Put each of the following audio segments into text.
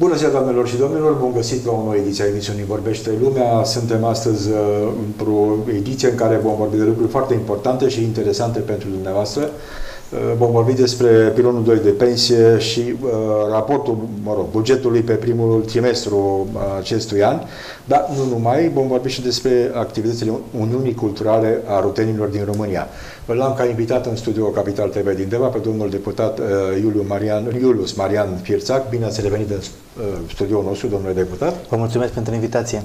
Bună ziua, doamnelor și domnilor! Bun găsit la o nouă ediție a emisiunii Vorbește Lumea. Suntem astăzi într-o ediție în care vom vorbi de lucruri foarte importante și interesante pentru dumneavoastră. Vom vorbi despre pilonul 2 de pensie și raportul, bugetului pe primul trimestru acestui an, dar nu numai, vom vorbi și despre activitățile Uniunii Culturale a Rutenilor din România. L-am ca invitat în studio Capital TV din Deva pe domnul deputat Iulius Marian Firțac. Bine ați revenit în studioul nostru, domnule deputat. Vă mulțumesc pentru invitație.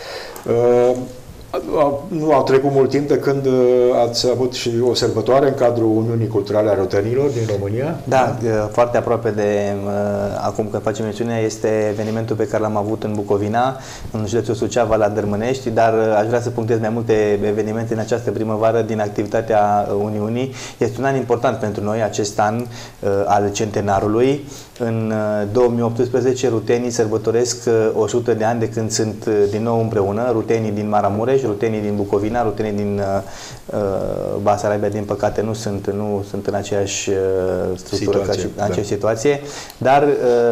Nu a trecut mult timp de când ați avut și o sărbătoare în cadrul Uniunii Culturale a Rutenilor din România. Da, foarte aproape de acum când facem emisiunea, este evenimentul pe care l-am avut în Bucovina, în județul Suceava, la Dărmânești, dar aș vrea să punctez mai multe evenimente în această primăvară din activitatea Uniunii. Este un an important pentru noi, acest an al centenarului. În 2018, rutenii sărbătoresc 100 de ani de când sunt din nou împreună, rutenii din Maramureș, rutenii din Bucovina, rutenii din Basarabia, din păcate, nu sunt în aceeași structură ca și în aceeași situație, dar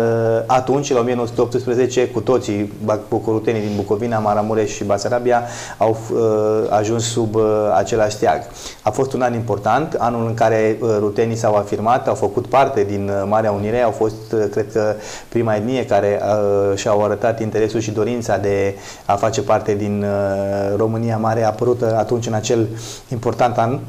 atunci, la 1918, cu toții, rutenii din Bucovina, Maramureș și Basarabia, au ajuns sub același steag. A fost un an important, anul în care rutenii s-au afirmat, au făcut parte din Marea Unire, au fost, cred că, prima etnie care și-au arătat interesul și dorința de a face parte din România Mare, apărută atunci în acel important an,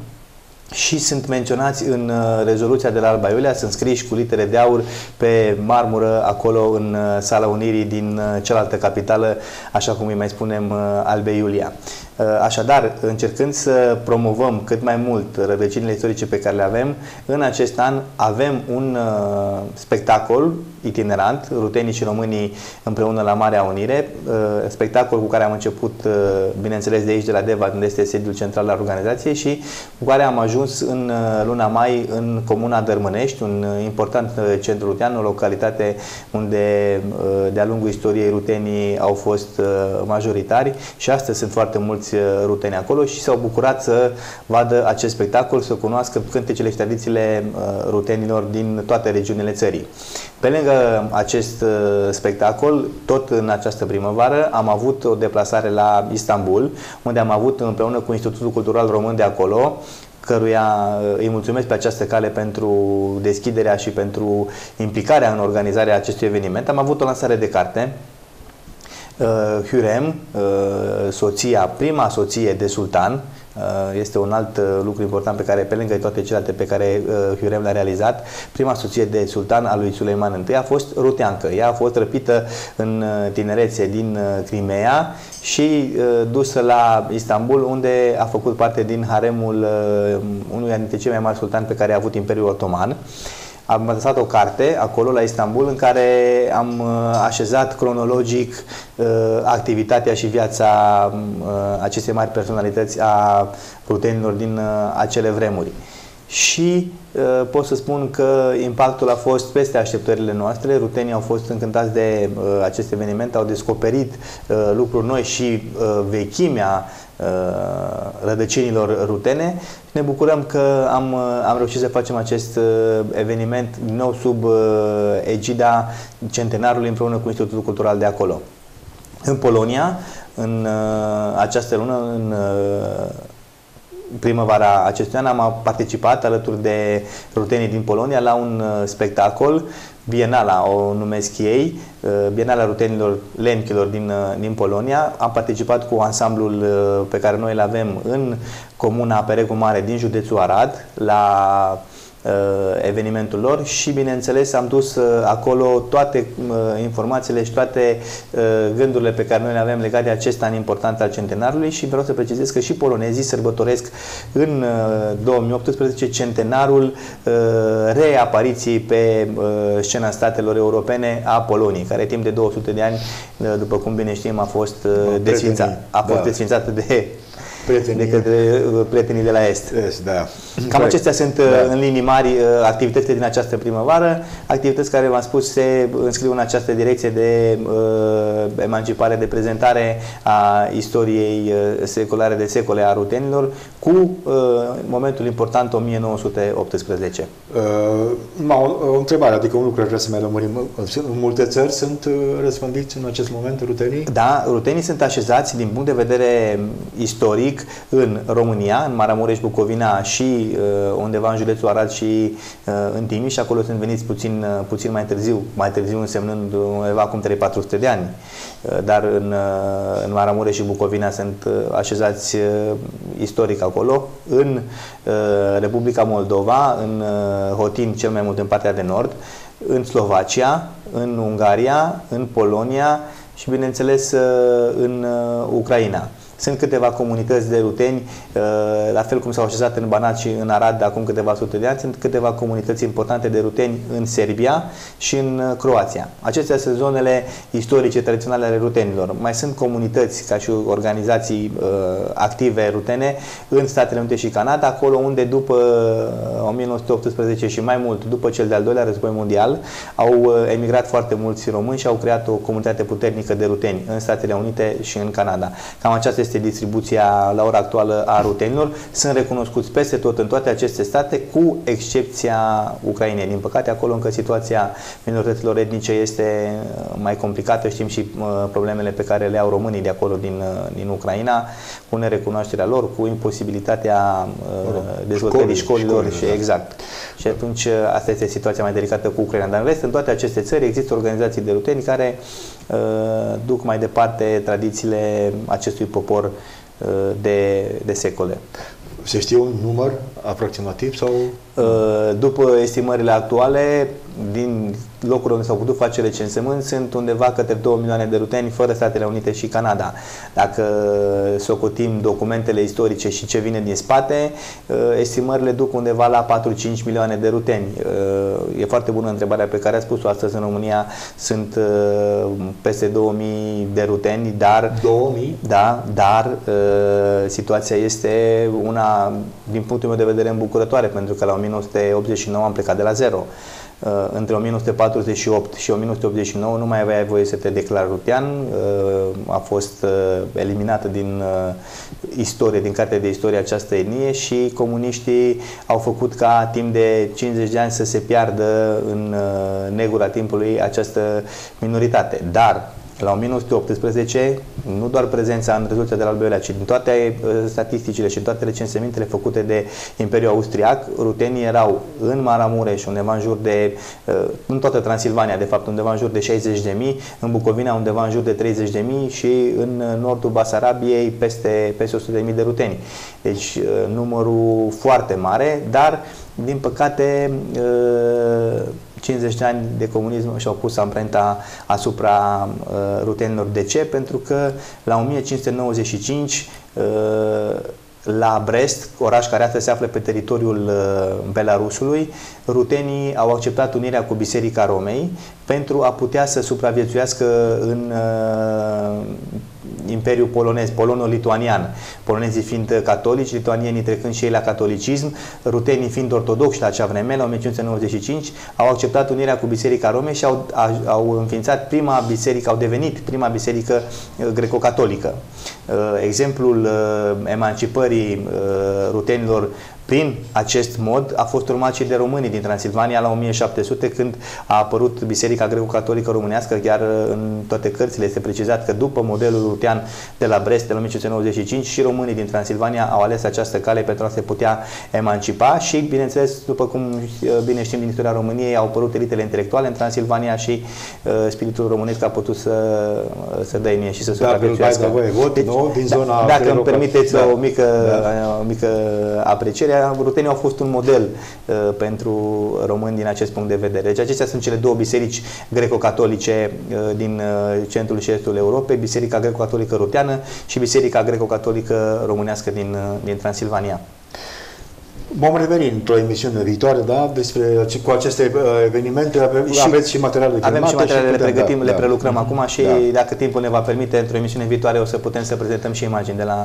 și sunt menționați în rezoluția de la Alba Iulia, sunt scriși cu litere de aur pe marmură acolo în Sala Unirii din cealaltă capitală, așa cum îi mai spunem, Alba Iulia. Așadar, încercând să promovăm cât mai mult rădăcinile istorice pe care le avem, în acest an avem un spectacol itinerant, rutenii și românii împreună la Marea Unire, spectacol cu care am început, bineînțeles, de aici, de la Deva, unde este sediul central al organizației, și cu care am ajuns în luna mai în comuna Dărmânești, un important centru rutean, o localitate unde de-a lungul istoriei rutenii au fost majoritari și astăzi sunt foarte mulți ruteni acolo și s-au bucurat să vadă acest spectacol, să cunoască cântecele și tradițiile rutenilor din toate regiunile țării. Pe lângă acest spectacol, tot în această primăvară, am avut o deplasare la Istanbul, unde am avut împreună cu Institutul Cultural Român de acolo, căruia îi mulțumesc pe această cale pentru deschiderea și pentru implicarea în organizarea acestui eveniment. Am avut o lansare de carte. Hürrem, soția, prima soție de sultan, este un alt lucru important pe care, pe lângă toate celelalte pe care Hürrem le-a realizat, prima soție de sultan a lui Suleiman I a fost ruteancă. Ea a fost răpită în tinerețe din Crimea și dusă la Istanbul, unde a făcut parte din haremul unuia dintre cei mai mari sultani pe care a avut Imperiul Otoman. Am lăsat o carte acolo la Istanbul în care am așezat cronologic activitatea și viața acestei mari personalități a rutenilor din acele vremuri. Și pot să spun că impactul a fost peste așteptările noastre. Rutenii au fost încântați de acest eveniment, au descoperit lucruri noi și vechimea rădăcinilor rutene. Ne bucurăm că am reușit să facem acest eveniment din nou sub egida centenarului împreună cu Institutul Cultural de acolo. În Polonia, în această lună, în primăvara acestui an, am participat alături de rutenii din Polonia la un spectacol, Bienala o numesc ei, Bienala rutenilor lenchilor din Polonia. Am participat cu ansamblul pe care noi îl avem în comuna Peregu Mare din județul Arad la evenimentul lor și, bineînțeles, am dus acolo toate informațiile și toate gândurile pe care noi le avem legate de acest an important al centenarului și vreau să precizez că și polonezii sărbătoresc în 2018 centenarul reapariției pe scena statelor europene a Poloniei, care timp de 200 de ani, după cum bine știm, a fost desfințată de prietenii de la Est. Da. Cam acestea sunt în linii mari activitățile din această primăvară, activități care, v-am spus, se înscriu în această direcție de emancipare, de prezentare a istoriei secolare de secole a rutenilor, cu momentul important 1918. O întrebare, adică un lucru vreau să mai lămurim. În multe țări sunt răspândiți în acest moment rutenii? Da, rutenii sunt așezați din punct de vedere istoric în România, în Maramureș, Bucovina și undeva în județul Arad și în Timiș. Acolo sunt veniți puțin mai târziu însemnând undeva acum 300-400 de ani. Dar în Maramureș și Bucovina sunt așezați istoric acolo. În Republica Moldova, în Hotin, cel mai mult în partea de nord, în Slovacia, în Ungaria, în Polonia și, bineînțeles, în Ucraina. Sunt câteva comunități de ruteni, la fel cum s-au așezat în Banat și în Arad acum câteva sute de ani, sunt câteva comunități importante de ruteni în Serbia și în Croația. Acestea sunt zonele istorice, tradiționale ale rutenilor. Mai sunt comunități ca și organizații active rutene în Statele Unite și Canada, acolo unde după 1918 și mai mult, după cel de-al doilea război mondial, au emigrat foarte mulți români și au creat o comunitate puternică de ruteni în Statele Unite și în Canada. Cam aceasta este distribuția la ora actuală a rutenilor. Sunt recunoscuți peste tot în toate aceste state, cu excepția Ucrainei. Din păcate, acolo încă situația minorităților etnice este mai complicată. Știm și problemele pe care le au românii de acolo din Ucraina, cu nerecunoașterea lor, cu imposibilitatea dezvoltării școlilor și exact. Și atunci asta este situația mai delicată cu Ucraina. Dar în rest, în toate aceste țări există organizații de ruteni care duc mai departe tradițiile acestui popor de secole. Se știe un număr aproximativ sau? După estimările actuale, din locuri unde s-au putut face recensământ, sunt undeva către 2 milioane de ruteni, fără Statele Unite și Canada. Dacă socotim documentele istorice și ce vine din spate, estimările duc undeva la 4-5 milioane de ruteni. E foarte bună întrebarea pe care a spus-o astăzi. În România sunt peste 2000 de ruteni, dar 2000? Da, dar situația este una, din punctul meu de vedere, îmbucurătoare, pentru că la 1989 am plecat de la zero. Între 1948 și 1989 nu mai aveai voie să te declari rutean, a fost eliminată din istorie, din cartea de istorie această etnie și comuniștii au făcut ca timp de 50 de ani să se piardă în negura timpului această minoritate. Dar la 1918, nu doar prezența în rezoluția de la al doilea, ci din toate statisticile și toate recensămintele făcute de Imperiul Austriac, rutenii erau în Maramureș, undeva în jur de, în toată Transilvania, de fapt, undeva în jur de 60.000, în Bucovina undeva în jur de 30.000 și în nordul Basarabiei peste 100.000 de ruteni. Deci numărul foarte mare, dar din păcate 50 de ani de comunism și-au pus amprenta asupra rutenilor. De ce? Pentru că la 1595 la Brest, oraș care astăzi se află pe teritoriul Belarusului, rutenii au acceptat unirea cu Biserica Romei pentru a putea să supraviețuiască în Imperiul polonez, polono-lituanian. Polonezii fiind catolici, lituanienii trecând și ei la catolicism, rutenii fiind ortodoxi la acea vreme, la 1595, au acceptat unirea cu Biserica Romei și au înființat prima biserică, au devenit prima biserică greco-catolică. Exemplul emancipării rutenilor prin acest mod a fost urmat și de românii din Transilvania la 1700, când a apărut Biserica Greco-Catolică Românească. Chiar în toate cărțile este precizat că după modelul rutean de la Brest de la 1595 și românii din Transilvania au ales această cale pentru a se putea emancipa și, bineînțeles, după cum bine știm din istoria României, au apărut elitele intelectuale în Transilvania și spiritul românesc a putut să dăinie și să supraviețuiască. Dacă îmi permiteți o mică apreciere, rutenii au fost un model pentru români din acest punct de vedere. Deci acestea sunt cele două biserici greco-catolice din centrul și estul Europei, Biserica Greco-Catolică Ruteană și Biserica Greco-Catolică Românească din Transilvania. Vom reveni într-o emisiune viitoare, da, cu aceste evenimente. Aveți și materialele filmate? Avem și materialele, le pregătim, le prelucrăm acum și dacă timpul ne va permite, într-o emisiune viitoare o să putem să prezentăm și imagini de la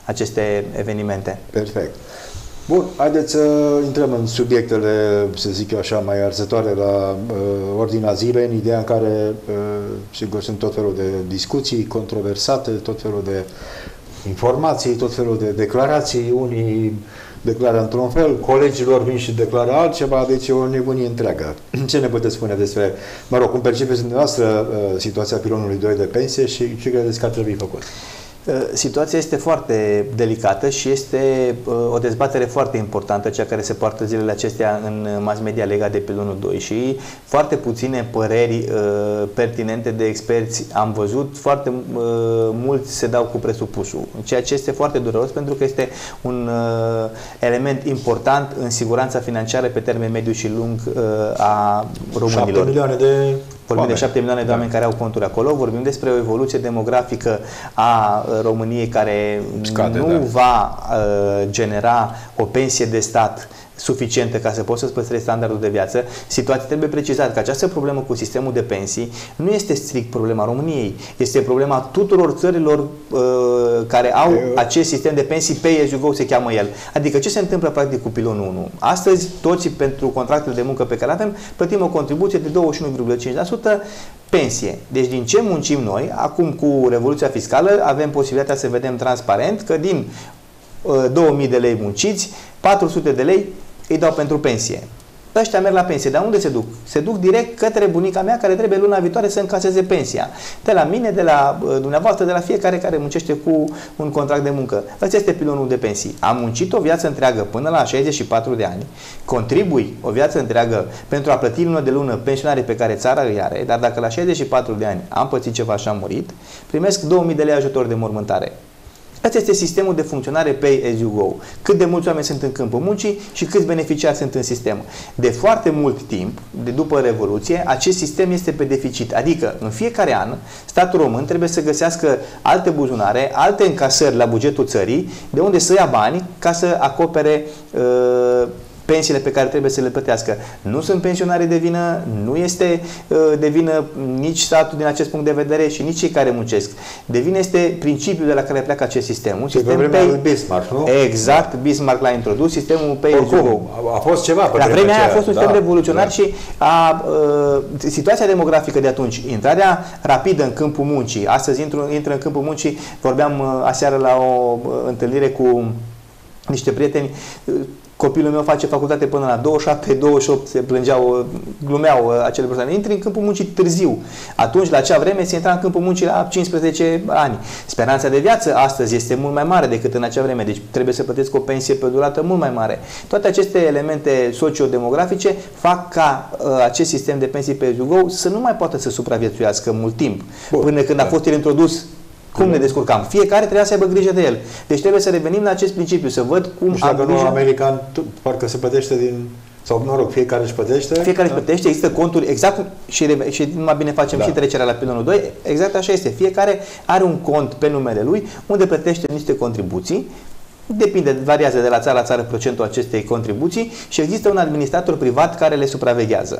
aceste evenimente. Perfect. Bun, haideți să intrăm în subiectele, să zic eu așa, mai arzătoare la ordinea zilei, în ideea în care, sigur, sunt tot felul de discuții controversate, tot felul de informații, tot felul de declarații, unii declară într-un fel, colegilor vin și declară altceva, deci e o nebunie întreagă. Ce ne puteți spune despre, mă rog, cum percepeți dumneavoastră situația pilonului 2 de pensie și ce credeți că ar trebui făcut? Situația este foarte delicată și este o dezbatere foarte importantă, cea care se poartă zilele acestea în mass media legat de pilonul 2 și foarte puține păreri pertinente de experți am văzut, foarte mulți se dau cu presupusul, ceea ce este foarte dureros pentru că este un element important în siguranța financiară pe termen mediu și lung a românilor. 7 milioane de Vorbim de 7 milioane de oameni care au conturi acolo, vorbim despre o evoluție demografică a României care nu va genera o pensie de stat suficientă ca să poți să-ți păstrezi standardul de viață. Situația trebuie precizat că această problemă cu sistemul de pensii nu este strict problema României, este problema tuturor țărilor care au acest sistem de pensii, pay as you go se cheamă el. Adică ce se întâmplă practic cu pilonul 1? Astăzi toți pentru contractele de muncă pe care avem plătim o contribuție de 21,5% pensie. Deci din ce muncim noi, acum cu revoluția fiscală avem posibilitatea să vedem transparent că din 2000 de lei munciți, 400 de lei îi dau pentru pensie. Ăștia merg la pensie, dar unde se duc? Se duc direct către bunica mea care trebuie luna viitoare să încaseze pensia. De la mine, de la dumneavoastră, de la fiecare care muncește cu un contract de muncă. Ăsta este pilonul de pensii. Am muncit o viață întreagă până la 64 de ani, contribui o viață întreagă pentru a plăti lună de lună pensionarii pe care țara îi are, dar dacă la 64 de ani am pățit ceva și am murit, primesc 2000 de lei ajutor de mormântare. Acesta este sistemul de funcționare pay as you go. Cât de mulți oameni sunt în câmpul muncii și câți beneficiari sunt în sistem. De foarte mult timp, de după Revoluție, acest sistem este pe deficit. Adică, în fiecare an, statul român trebuie să găsească alte buzunare, alte încasări la bugetul țării, de unde să ia bani ca să acopere pensiile pe care trebuie să le plătească. Nu sunt pensionarii de vină, nu este de vină nici statul din acest punct de vedere și nici cei care muncesc. De vină este principiul de la care pleacă acest sistem. Un sistem pe vremea lui Bismarck, nu? Exact, Bismarck l-a introdus, sistemul pay as you go. A fost ceva pe la vremea aia a fost un sistem revoluționar da. Și situația demografică de atunci, intrarea rapidă în câmpul muncii, astăzi intră în câmpul muncii, vorbeam aseară la o întâlnire cu niște prieteni. Copilul meu face facultate până la 27-28, se plângeau, glumeau acele persoane. Intri în câmpul muncii târziu. Atunci, la acea vreme, se intra în câmpul muncii la 15 ani. Speranța de viață astăzi este mult mai mare decât în acea vreme, deci trebuie să plătesc o pensie pe o durată mult mai mare. Toate aceste elemente sociodemografice fac ca acest sistem de pensii pe you go să nu mai poată să supraviețuiască mult timp. Până când a fost el introdus, cum ne descurcam? Fiecare trebuia să aibă grijă de el. Deci trebuie să revenim la acest principiu, să văd cum nu știu dacă nu american, parcă se plătește din... Sau, mă rog, fiecare își plătește? Fiecare își plătește, există conturi exact și mai bine facem și trecerea la pilonul 2, exact așa este. Fiecare are un cont pe numele lui unde plătește niște contribuții. Depinde, variază de la țară la țară procentul acestei contribuții și există un administrator privat care le supraveghează.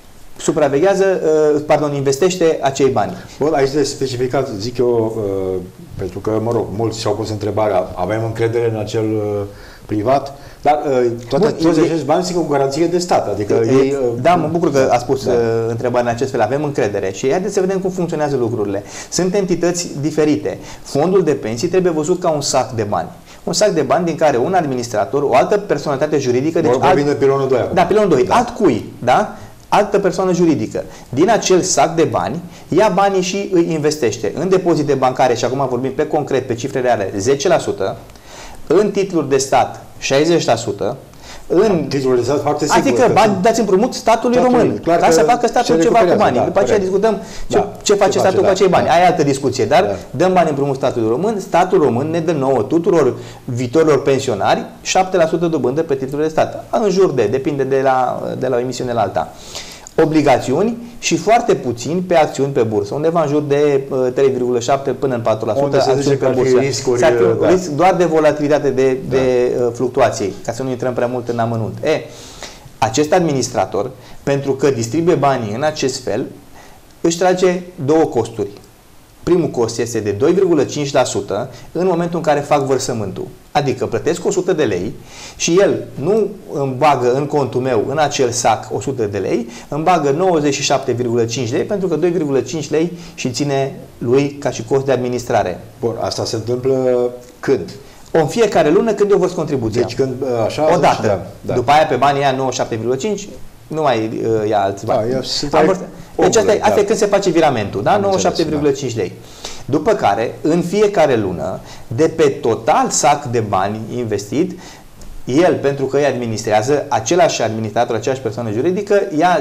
Investește acei bani. Bun, aici de specificat, zic eu, pentru că, mă rog, mulți și-au pus întrebarea, avem încredere în acel privat, dar toți acești bani sunt cu garanție de stat, adică da, mă bucur că a spus întrebarea în acest fel, avem încredere și haideți să vedem cum funcționează lucrurile. Sunt entități diferite. Fondul de pensii trebuie văzut ca un sac de bani. Un sac de bani din care un administrator, o altă personalitate juridică, deci de pilonul 2 acum. Da, pilonul 2, altcui, da? Altă persoană juridică, din acel sac de bani, ia banii și îi investește în depozite bancare, și acum vorbim pe concret, pe cifre reale, 10%, în titluri de stat, 60%, în titluri de stat foarte sigur. Adică bani dați împrumut statului român, ca să facă statul ceva cu banii. După aceea discutăm ce face statul cu acei bani. Aia e altă discuție, dar dăm bani împrumut statului român, statul român ne dă nouă tuturor viitorilor pensionari 7% dobândă pe titluri de stat. În jur depinde de la o emisiune la alta. Obligațiuni și foarte puțin pe acțiuni pe bursă, undeva în jur de 3,7 până în 4% acțiuni pe bursă. Risc doar de volatilitate de fluctuații, ca să nu intrăm prea mult în amănunt. Acest administrator, pentru că distribuie banii în acest fel, își trage două costuri. primul cost este de 2,5% în momentul în care fac vărsământul. Adică plătesc 100 de lei și el nu îmi bagă în contul meu, în acel sac, 100 de lei, îmi bagă 97,5 lei pentru că 2,5 lei și ține lui ca și cost de administrare. Bun, asta se întâmplă când? În fiecare lună când eu vărs contribuția. Deci când așa... O dată. Da. După aia pe banii aia 97,5 nu mai ia alți bani. Deci asta e când se face viramentul, da? 97,5 lei. După care, în fiecare lună, de pe total sac de bani investit, el, pentru că îi administrează, același administrator, aceeași persoană juridică, ia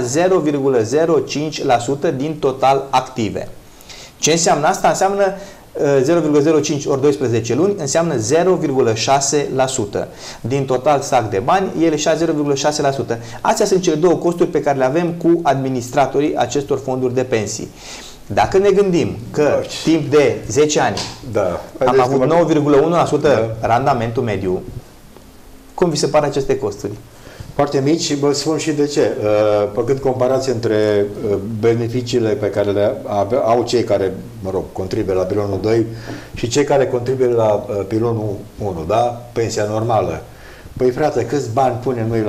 0,05% din total active. Ce înseamnă asta? Înseamnă 0,05 ori 12 luni, înseamnă 0,6%. Din total sac de bani, el își ia 0,6%. Astea sunt cele două costuri pe care le avem cu administratorii acestor fonduri de pensii. Dacă ne gândim că timp de 10 ani am avut 9,1% randamentul mediu, cum vi se par aceste costuri? Foarte mici și vă spun și de ce. Făcând comparație între beneficiile pe care le au cei care, contribuie la pilonul 2 și cei care contribuie la pilonul 1, da? Pensia normală. Păi frate, câți bani punem noi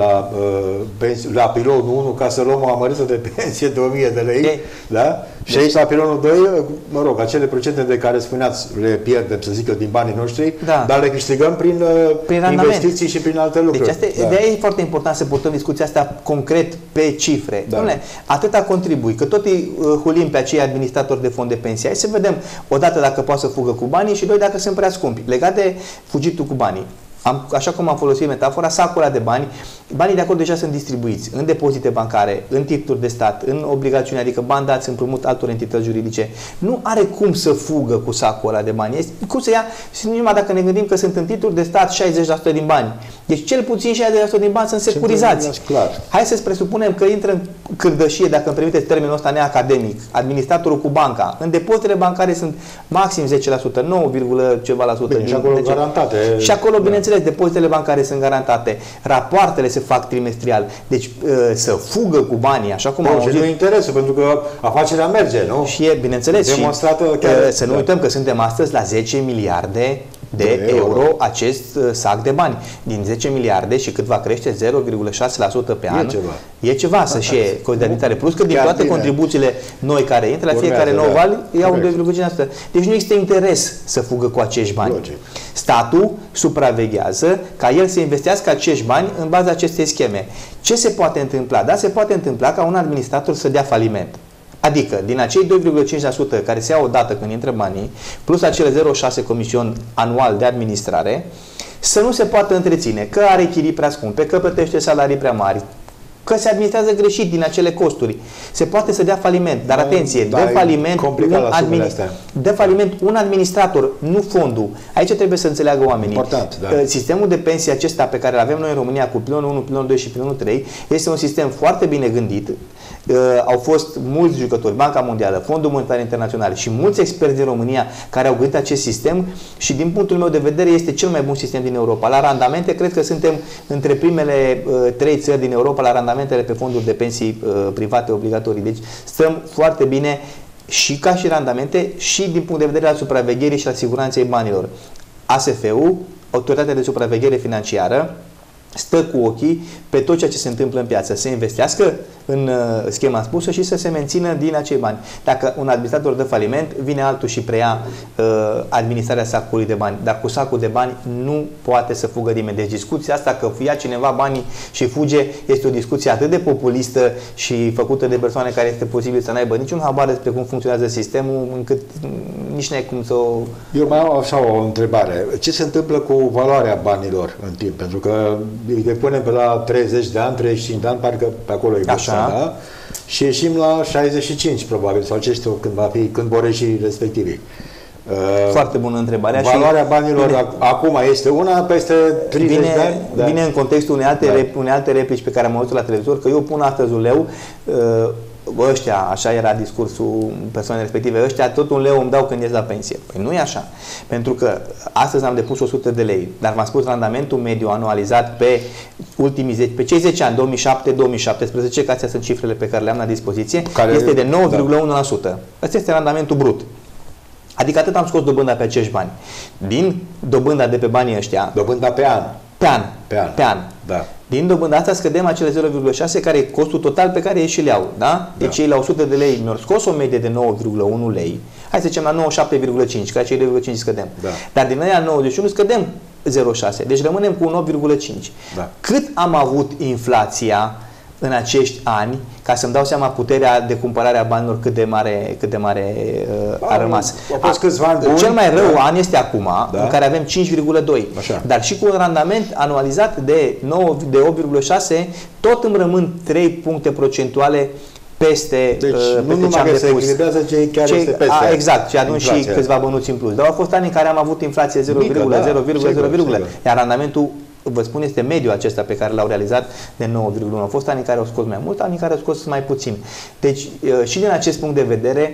la pilonul 1 ca să luăm o amărâtă de pensie de 1000 de lei? Da? Și aici la pilonul 2, acele procente de care spuneați le pierdem, să zic eu, din banii noștri, dar le câștigăm prin investiții și prin alte lucruri. Deci de aia e foarte important să purtăm discuția asta concret pe cifre. Dom'le, atâta contribui, că tot îi hulim pe acei administratori de fond de pensie. Hai să vedem, odată dacă poate să fugă cu banii și doi dacă sunt prea scumpi. Legat de fugitul cu banii. Așa cum am folosit metafora, sacul ăla de bani, banii de acolo deja sunt distribuiți în depozite bancare, în titluri de stat, în obligațiuni, adică bani dați împrumut altor entități juridice. Nu are cum să fugă cu sacul ăla de bani. Cum să ia, și numai dacă ne gândim că sunt în titluri de stat 60% din bani. Deci cel puțin 60% din bani sunt securizați. Hai să presupunem că intră în cârdășie, dacă îmi permiteți termenul ăsta neacademic, administratorul cu banca. În depozitele bancare sunt maxim 10%, 9, ceva la sută. Și acolo garantate. Și acolo, bineînțeles, depozitele bancare sunt garantate, rapoartele se fac trimestrial. Deci să fugă cu banii, așa cum am auzit. Și nu interesul, pentru că afacerea merge, nu? Și e, bineînțeles, demonstrată chiar, să nu uităm că suntem astăzi la 10 miliarde de euro acest sac de bani. Din 10 miliarde și cât va crește 0,6% pe an. E ceva să și e consolidare. Plus că din toate contribuțiile noi care intră, la fiecare nou val iau un 2,5%. Deci nu există interes să fugă cu acești bani. Statul supraveghează ca el să investească acești bani în baza acestei scheme. Ce se poate întâmpla? Da, se poate întâmpla ca un administrator să dea faliment. Adică, din acei 2,5% care se iau odată când intră banii, plus acele 0,6 comision anual de administrare, să nu se poată întreține, că are chirii prea scumpe, că plătește salarii prea mari, că se administrează greșit din acele costuri. Se poate să dea faliment, dar atenție, dă faliment un administrator, nu fondul. Aici trebuie să înțeleagă oamenii. Important, da. Sistemul de pensie acesta pe care îl avem noi în România cu pilonul 1, pilonul 2 și pilonul 3 este un sistem foarte bine gândit. Au fost mulți jucători, Banca Mondială, Fondul Monetar Internațional și mulți experți din România care au gândit acest sistem și din punctul meu de vedere este cel mai bun sistem din Europa. La randamente, cred că suntem între primele 3 țări din Europa la randamentele pe fonduri de pensii private obligatorii. Deci stăm foarte bine și ca și randamente și din punct de vedere al supravegherii și al siguranței banilor. ASF-ul, Autoritatea de Supraveghere Financiară, stă cu ochii pe tot ceea ce se întâmplă în piață, să investească în schema spusă și să se mențină din acei bani. Dacă un administrator dă faliment, vine altul și preia administrarea sacului de bani. Dar cu sacul de bani nu poate să fugă nimeni. Deci discuția asta că ia cineva banii și fuge este o discuție atât de populistă și făcută de persoane care este posibil să n-aibă niciun habar despre cum funcționează sistemul, încât nici n-ai cum să o... Eu mai am așa o întrebare. Ce se întâmplă cu valoarea banilor în timp? Pentru că îi depunem pe la 30 de ani, 35 de ani, parcă pe acolo e așa. Da? Și ieșim la 65 probabil, sau ce știu când vor ieși respectivii. Foarte bună întrebare. Valoarea banilor acum este una, peste 30 de ani? Da. Vine în contextul unei alte replici pe care am auzit la televizor, că eu pun astăzi un leu, ăștia, așa era discursul persoanei respective, ăștia tot un leu îmi dau când ies la pensie. Păi nu e așa. Pentru că astăzi am depus 100 de lei, dar m-a spus randamentul mediu anualizat pe ultimii pe cei 10 ani, 2007-2017, că astea sunt cifrele pe care le am la dispoziție, este de 9,1%. Ăsta este randamentul brut. Adică atât am scos dobânda pe acești bani. Din dobânda de pe banii ăștia... Dobânda pe an. Pe an. Da. Din dobânda asta scădem acele 0,6 care e costul total pe care ei și le au. Da? Deci ei la 100 de lei mi-au scos o medie de 9,1 lei. Hai să zicem la 97,5, că cei 2,5 scădem. Da. Dar din aia 91 scădem 0,6. Deci rămânem cu 1,5. Da. Cât am avut inflația în acești ani, ca să-mi dau seama puterea de cumpărare a banilor cât de mare a rămas. Cel mai rău an este acum, în care avem 5,2. Dar și cu un randament anualizat de 8,6, tot îmi rămân 3 puncte procentuale peste, deci, peste ce am depus. Se echilibrează ce chiar este peste. Exact, și atunci și câțiva bănuți în plus. Dar au fost ani în care am avut inflație 0,0, iar randamentul, vă spun, este mediul acesta pe care l-au realizat de 9,1. Au fost ani în care au scos mai mult, ani în care au scos mai puțin. Deci, și din acest punct de vedere,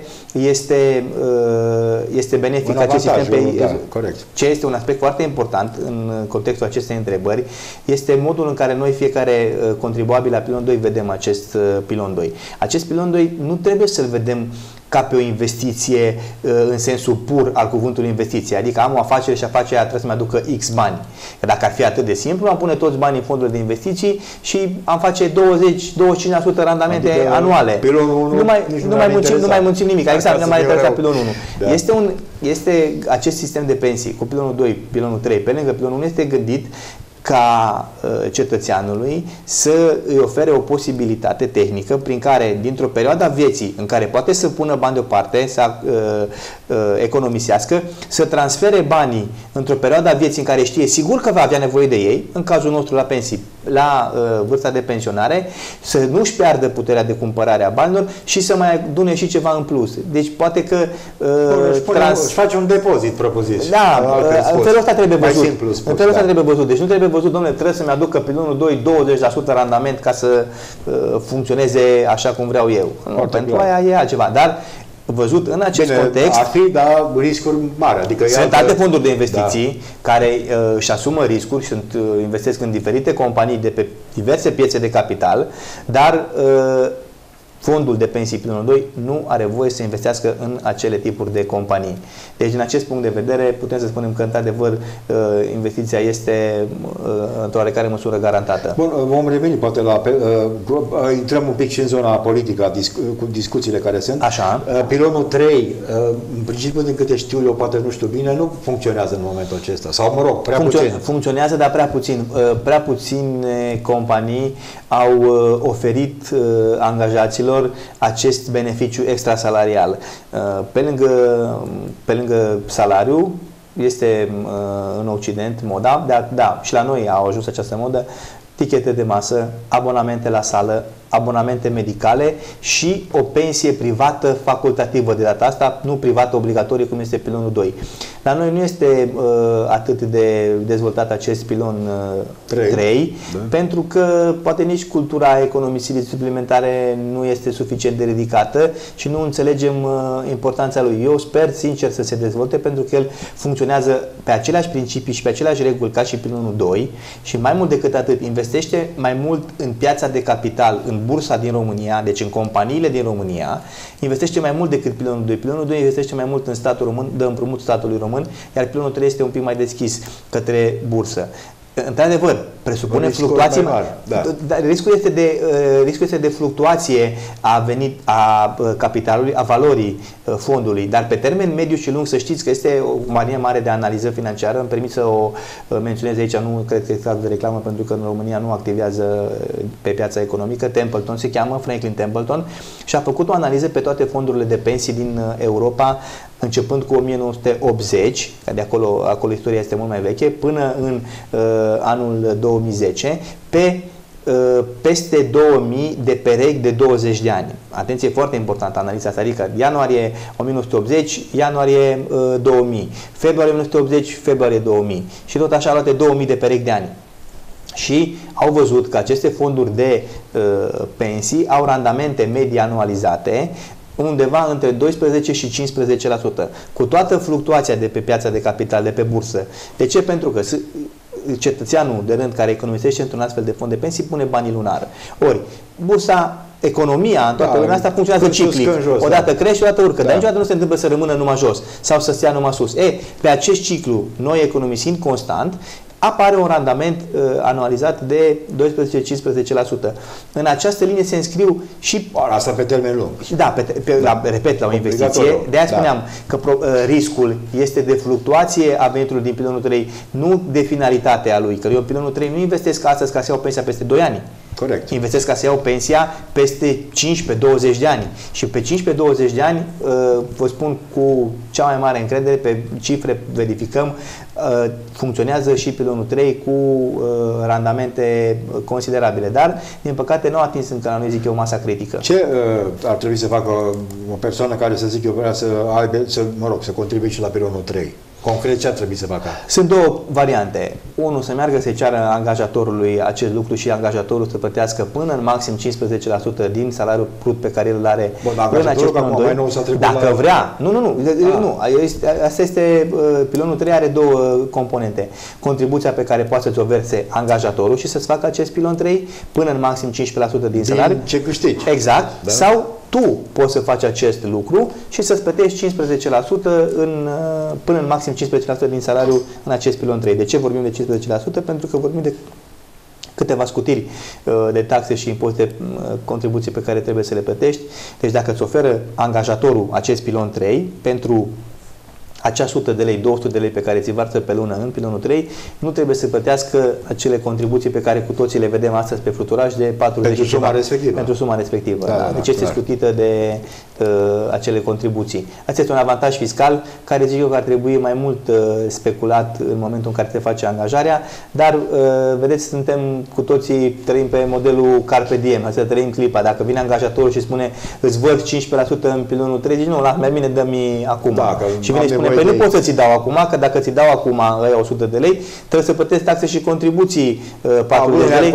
este benefic acest sistem. Corect. Ce este un aspect foarte important în contextul acestei întrebări, este modul în care noi, fiecare contribuabil la pilon 2, vedem acest pilon 2. Acest pilon 2 nu trebuie să-l vedem ca pe o investiție în sensul pur al cuvântului investiție. Adică am o afacere și afacerea trebuie să-mi aducă X bani. Că dacă ar fi atât de simplu, am pune toți banii în fondurile de investiții și am face 20-25% randamente anuale. Nu mai muncim nimic. Exact, nu mai interesa pilonul 1. Da. Este acest sistem de pensii cu pilonul 2, pilonul 3, pe lângă pilonul 1, este gândit ca cetățeanului să îi ofere o posibilitate tehnică prin care, dintr-o perioadă a vieții în care poate să pună bani deoparte, să economisească, să transfere banii într-o perioadă a vieții în care știe sigur că va avea nevoie de ei, în cazul nostru la pensii, la vârsta de pensionare, să nu-și piardă puterea de cumpărare a banilor și să mai adune și ceva în plus. Deci poate că își face un depozit propus-zis. Da, în felul ăsta trebuie văzut. În felul ăsta trebuie văzut. Deci nu trebuie văzut, domnule, trebuie să-mi aducă pilonul 2 20% randament ca să funcționeze așa cum vreau eu. Pentru aia e altceva. Dar văzut în acest context, ar fi, riscuri mari. Adică sunt alte fonduri de investiții care își asumă riscuri și investesc în diferite companii de pe diverse piețe de capital, dar fondul de pensii pilonul 2 nu are voie să investească în acele tipuri de companii. Deci, din acest punct de vedere, putem să spunem că, într-adevăr, investiția este într-o oarecare măsură garantată. Bun, vom reveni poate la... intrăm un pic și în zona politică, cu discuțiile care sunt. Așa. Pilonul 3, în principiu, din câte știu eu, poate nu știu bine, nu funcționează în momentul acesta. Sau, mă rog, prea puțin. Funcționează, dar prea puțin. Prea puține companii au oferit angajaților acest beneficiu extrasalarial. Pe lângă salariu, este în Occident moda, dar și la noi au ajuns această modă, tichete de masă, abonamente la sală, abonamente medicale și o pensie privată facultativă de data asta, nu privată obligatorie cum este pilonul 2. La noi nu este atât de dezvoltat acest pilon 3 pentru că poate nici cultura economisirii suplimentare nu este suficient de ridicată și nu înțelegem importanța lui. Eu sper sincer să se dezvolte pentru că el funcționează pe aceleași principii și pe aceleași reguli ca și pilonul 2 și mai mult decât atât investește mai mult în piața de capital, în bursa din România, deci în companiile din România, investește mai mult decât pilonul 2. Pilonul 2 investește mai mult în statul român, dă împrumut statului român, iar pilonul 3 este un pic mai deschis către bursă. Într-adevăr, presupune fluctuații mari. Riscul este de fluctuație a capitalului, a valorii fondului, dar pe termen mediu și lung să știți că este o manie mare de analiză financiară. Îmi permit să o menționez aici, nu cred că este caz de reclamă pentru că în România nu activează pe piața economică. Templeton se cheamă, Franklin Templeton, și a făcut o analiză pe toate fondurile de pensii din Europa începând cu 1980, că de acolo istoria este mult mai veche, până în anul 2010, pe peste 2000 de perechi de 20 de ani. Atenție, foarte importantă analiza asta, adică ianuarie 1980, ianuarie 2000, februarie 1980, februarie 2000 și tot așa luate 2000 de perechi de ani. Și au văzut că aceste fonduri de pensii au randamente medii anualizate undeva între 12 și 15%, cu toată fluctuația de pe piața de capital, de pe bursă. De ce? Pentru că cetățeanul de rând care economisește într-un astfel de fond de pensii pune banii lunar. Ori, bursa economia în toată lumea asta funcționează ciclic. Odată crește, odată urcă, dar niciodată nu se întâmplă să rămână numai jos sau să stea numai sus. Pe acest ciclu, noi economisind constant, apare un randament anualizat de 12-15%. În această linie se înscriu și... Asta pe termen lung. Da, repet, la o investiție. De-aia spuneam că riscul este de fluctuație a veniturilor din pilonul 3, nu de finalitatea lui. Că eu în pilonul 3 nu investesc astăzi ca să iau pensia peste 2 ani. Corect. Investesc ca să iau pensia peste 15-20 de ani. Și pe 15-20 de ani, vă spun cu cea mai mare încredere, pe cifre verificăm, funcționează și pilonul 3 cu randamente considerabile. Dar, din păcate, nu a atins încă, la noi zic eu, masa critică. Ce ar trebui să facă o persoană care, să zic eu, vrea să contribuie și la pilonul 3? Concret, ce ar trebui să facă? Sunt două variante. Unul, să meargă să ceară angajatorului acest lucru și angajatorul să plătească până în maxim 15% din salariul brut pe care îl are. Bun, angajatorul că acum mai nou s-a trecut dacă la... vrea. Nu. Asta este, pilonul 3 are două componente. Contribuția pe care poate să-ți o verse angajatorul și să-ți facă acest pilon 3 până în maxim 15% din salariu. Ce câștigi. Exact. Da? Sau tu poți să faci acest lucru și să-ți plătești 15% până în maxim 15% din salariu în acest pilon 3. De ce vorbim de 15%? Pentru că vorbim de câteva scutiri de taxe și impozite, contribuții pe care trebuie să le plătești. Deci dacă îți oferă angajatorul acest pilon 3 pentru acea 100 de lei, 200 de lei pe care ți varsă pe lună în pilonul 3, nu trebuie să plătească acele contribuții pe care cu toții le vedem astăzi pe fluturaj de 40 pentru suma respectivă. Pentru suma respectivă. Deci este scutită de acele contribuții. Asta este un avantaj fiscal care zic eu că ar trebui mai mult speculat în momentul în care se face angajarea, dar vedeți, suntem cu toții, trăim pe modelul Carpe Diem, asta trăim clipa. Dacă vine angajatorul și spune îți văd 15% în pilonul 3, zici nu, mai bine dă-mi acum. Și vine și spune, păi nu pot să ți dau acum, că dacă ți dau acum 100 de lei, trebuie să plătesc taxe și contribuții 40 de lei.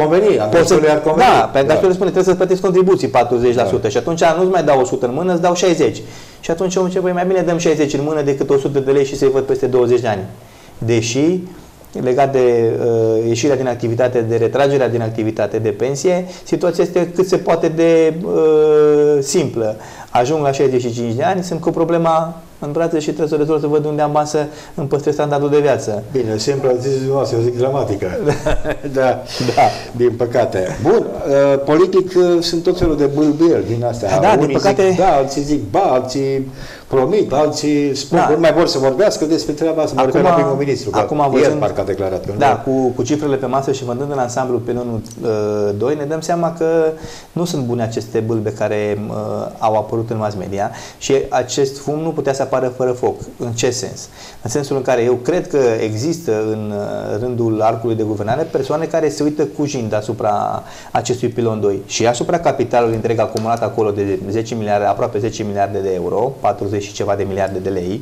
Da, pe angajatorul spune, trebuie să plătești contribuții 40% și atunci nu-ți mai dau 100 în mână, îți dau 60. Și atunci omul zice, mai bine dăm 60 în mână decât 100 de lei și să-i văd peste 20 de ani. Deși, legat de ieșirea din activitate, de retragerea din activitate, de pensie, situația este cât se poate de simplă. Ajung la 65 de ani, sunt cu problema în brațe și trebuie să rezolv, să văd unde am bani să îmi păstrez standardul de viață. Bine, simplu zis dumneavoastră, eu zic dramatică. Da, din păcate. Bun, politic sunt tot felul de bâlbâieli din astea. Da, din păcate... zic da, alții zic ba, alții promit, alții spun că nu mai vor să vorbească despre treaba asta. Mă refer la primul ministru, că ieri parcă a declarat că nu. Cu cifrele pe masă și vândând în ansamblu pilonul 2, ne dăm seama că nu sunt bune aceste bâlbe care au apărut în mass media și acest fum nu putea să apară fără foc. În ce sens? În sensul în care eu cred că există în rândul arcului de guvernare persoane care se uită cu jind asupra acestui pilon 2 și asupra capitalului întreg acumulat acolo de 10 miliarde, aproape 10 miliarde de euro, 40 și ceva de miliarde de lei.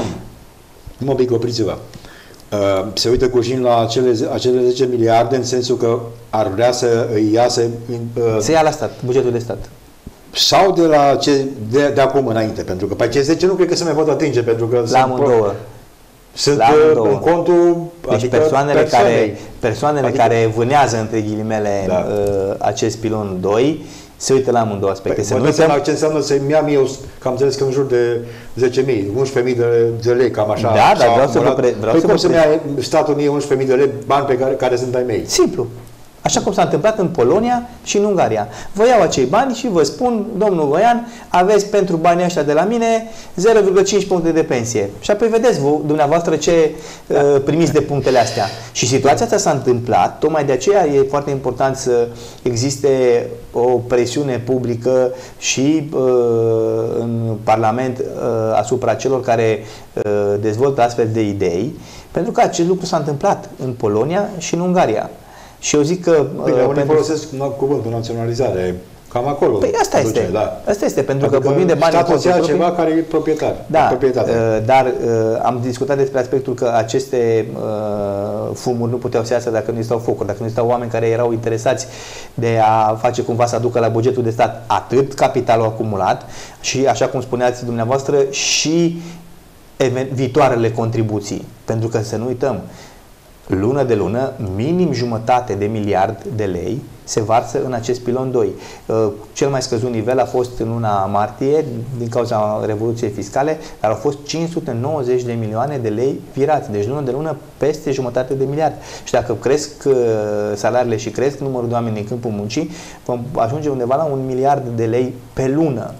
Mă pic, opriți-vă. Se uită cu jind la acele 10 miliarde în sensul că ar vrea să îi iasă... Se ia la stat, bugetul de stat. Sau de acum înainte, pentru că pe acest 10 nu cred că se mai pot atinge, pentru că la amândouă. Sunt în contul, deci adică persoanele care vânează, între ghilimele, acest pilon 2, se uită la amândouă aspecte. Mă dă seama ce înseamnă să-mi iau eu, că am înțeles că în jur de 10.000, 11.000 de lei, cam așa. Da, dar vreau să cum să-mi ia statul mie 11.000 de lei, bani care sunt ai mei? Simplu. Așa cum s-a întâmplat în Polonia și în Ungaria. Vă iau acei bani și vă spun, domnul Voian, aveți pentru banii ăștia de la mine 0,5 puncte de pensie. Și apoi vedeți dumneavoastră ce primiți de punctele astea. Și situația asta s-a întâmplat, tocmai de aceea e foarte important să existe o presiune publică și în Parlament asupra celor care dezvoltă astfel de idei, pentru că acest lucru s-a întâmplat în Polonia și în Ungaria. Și eu zic că... Bine, unii folosesc cuvântul naționalizare, cam acolo. Păi asta este. Da. Asta este, pentru că vorbim de bani... Statul ia ceva care e proprietar. Da, dar am discutat despre aspectul că aceste fumuri nu puteau să iasă dacă nu existau focuri, dacă nu existau oameni care erau interesați de a face cumva să aducă la bugetul de stat atât capitalul acumulat și, așa cum spuneați dumneavoastră, și viitoarele contribuții. Pentru că să nu uităm, lună de lună, minim 1,5 miliard de lei se varsă în acest pilon 2. Cel mai scăzut nivel a fost în luna martie, din cauza revoluției fiscale, dar au fost 590 de milioane de lei virați. Deci lună de lună peste jumătate de miliard. Și dacă cresc salariile și cresc numărul de oameni în câmpul muncii, vom ajunge undeva la 1 miliard de lei pe lună.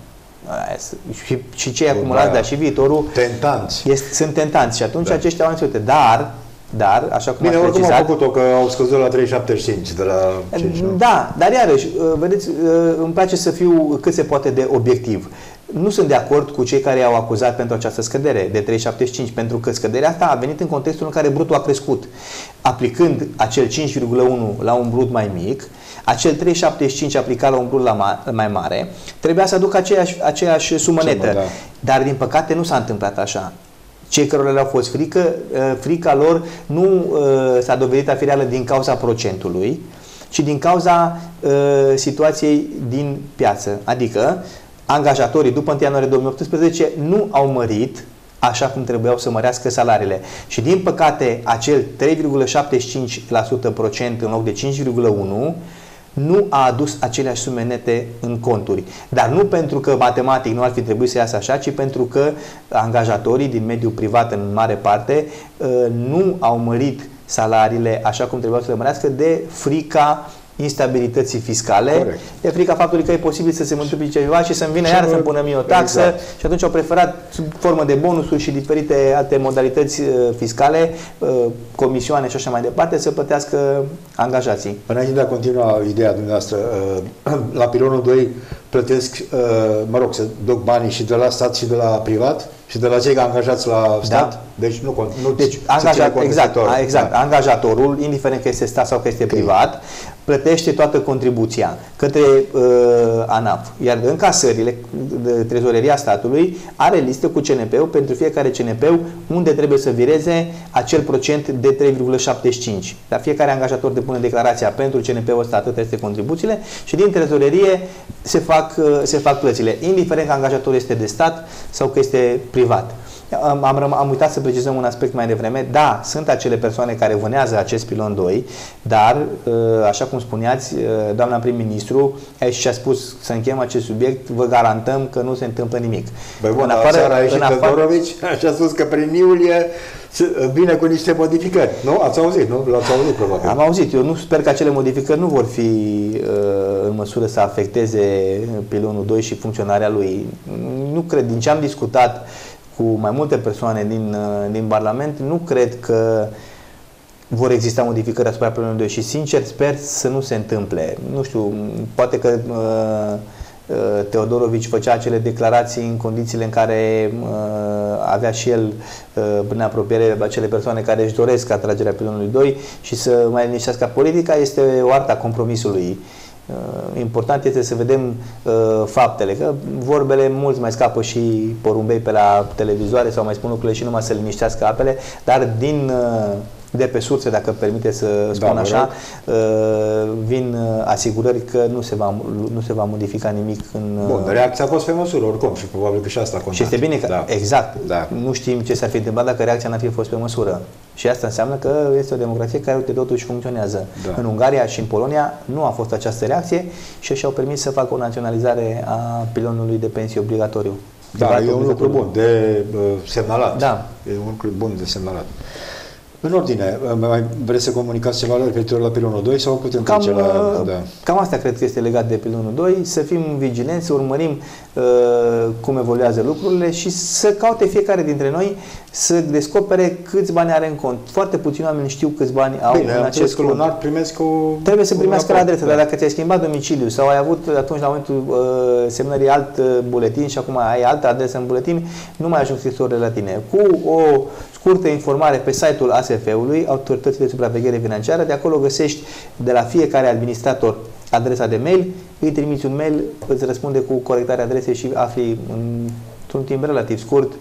Și cei acumulați, dar și viitorul sunt tentanți. Și atunci aceștia au înțeles. Dar, așa cum bine, ați oricum precizat, au făcut-o, că au scăzut la 3,75 de la 5, nu? Da, dar iarăși, vedeți, îmi place să fiu cât se poate de obiectiv. Nu sunt de acord cu cei care au acuzat pentru această scădere de 3,75, pentru că scăderea asta a venit în contextul în care brutul a crescut. Aplicând acel 5,1 la un brut mai mic, acel 3,75 aplicat la un brut mai mare, trebuia să aducă aceeași sumă netă. Da. Dar, din păcate, nu s-a întâmplat așa. Cei cărora le-au fost frica lor nu s-a dovedit a fi reală din cauza procentului, ci din cauza situației din piață. Adică, angajatorii după 1 ianuarie 2018 nu au mărit așa cum trebuiau să mărească salariile. Și din păcate, acel 3,75% procent în loc de 5,1% nu a adus aceleași sume nete în conturi. Dar nu pentru că matematic nu ar fi trebuit să iasă așa, ci pentru că angajatorii din mediul privat în mare parte nu au mărit salariile așa cum trebuiau să le mărească de frica instabilității fiscale, corect, de frica faptului că e posibil să se întâmple ceva și să-mi vină iar să-mi pună mie o taxă, exact. Și atunci au preferat sub formă de bonusuri și diferite alte modalități fiscale, comisioane și așa mai departe, să plătească angajații. Înainte de a continua ideea dumneavoastră, la pilonul 2 plătesc, să duc banii și de la stat și de la privat și de la cei angajați la stat? Da. Deci nu deci, exact. Angajatorul, indiferent că este stat sau că este privat, plătește toată contribuția către ANAF. Iar încasările, trezoreria statului are listă cu CNP-ul pentru fiecare CNP unde trebuie să vireze acel procent de 3,75. Dar fiecare angajator depune declarația pentru CNP-ul ăsta, atât este contribuțiile, și din trezorerie se fac plățile, indiferent că angajatorul este de stat sau că este privat. Am uitat să precizăm un aspect mai devreme. Da, sunt acele persoane care vânează acest pilon 2, dar, așa cum spuneați, doamna prim-ministru și a spus să încheiem acest subiect, vă garantăm că nu se întâmplă nimic. Băi, bun, seara a ieșit Todorovici și a spus că prin iulie vine cu niște modificări. Nu? Ați auzit, nu? L-ați auzit, probabil. Am auzit. Eu nu sper că acele modificări nu vor fi în măsură să afecteze pilonul 2 și funcționarea lui. Nu cred. Din ce am discutat cu mai multe persoane din Parlament, nu cred că vor exista modificări asupra pilonului 2 și, sincer, sper să nu se întâmple. Nu știu, poate că Teodorovici făcea acele declarații în condițiile în care avea și el prin apropiere acele persoane care își doresc atragerea pilonului 2 și să mai liniștească politica. Este o artă a compromisului. Important este să vedem faptele, că vorbele mulți mai scapă și porumbei pe la televizoare sau mai spun lucrurile și numai să liniștească apele, dar de pe surse, dacă permite să spun așa, vin asigurări că nu se va modifica nimic în... Bun, reacția a fost pe măsură oricum și probabil că și asta contează. Și este bine că, exact, nu știm ce s-ar fi întâmplat dacă reacția n-ar fi fost pe măsură. Și asta înseamnă că este o democrație care totuși funcționează. Da. În Ungaria și în Polonia nu a fost această reacție și și-au permis să facă o naționalizare a pilonului de pensii obligatoriu. Da, e un lucru bun de semnalat. Da. E un lucru bun de semnalat. În ordine, mai vreți să comunicați ceva referitor la pilonul 2 sau putem trece la... Cam asta cred că este legat de pilonul 2, să fim vigilenți, să urmărim cum evoluează lucrurile și să caute fiecare dintre noi să descopere câți bani are în cont. Foarte puțini oameni știu câți bani au în acest cont. Lunar primesc trebuie să primească la adresă, dar dacă ți-ai schimbat domiciliu sau ai avut atunci la momentul semnării alt buletin și acum ai altă adresă în buletin, nu mai ajung scrisorile la tine. Cu o scurtă informare pe site-ul ASF-ului, Autorității de Supraveghere Financiară, de acolo găsești de la fiecare administrator adresa de mail, îi trimiți un mail, îți răspunde cu corectarea adresei și afli într-un timp relativ scurt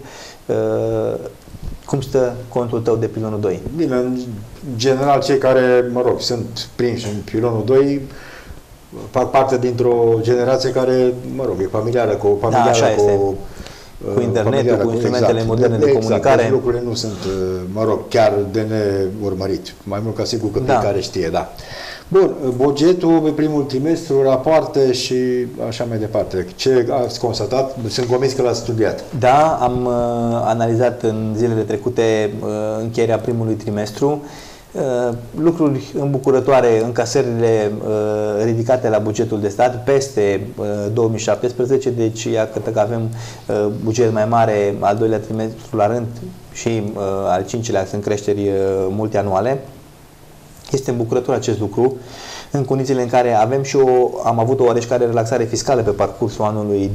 cum stă contul tău de pilonul 2. Bine, în general cei care, sunt prinși în pilonul 2 fac parte dintr-o generație care, e familiară cu cu internetul, cu instrumentele moderne de comunicare. Deci lucrurile nu sunt, chiar de neurmărit. Mai mult ca sigur că fiecare știe, da. Bun, bugetul pe primul trimestru, rapoarte și așa mai departe. Ce ați constatat? Sunt convins că l-ați studiat. Da, am analizat în zilele trecute încheierea primului trimestru. Lucruri îmbucurătoare, încasările ridicate la bugetul de stat peste 2017, deci iată că avem buget mai mare al doilea trimestru la rând și al cincilea sunt creșteri multianuale. Este îmbucurător acest lucru în condițiile în care am avut o oareșcare relaxare fiscală pe parcursul anului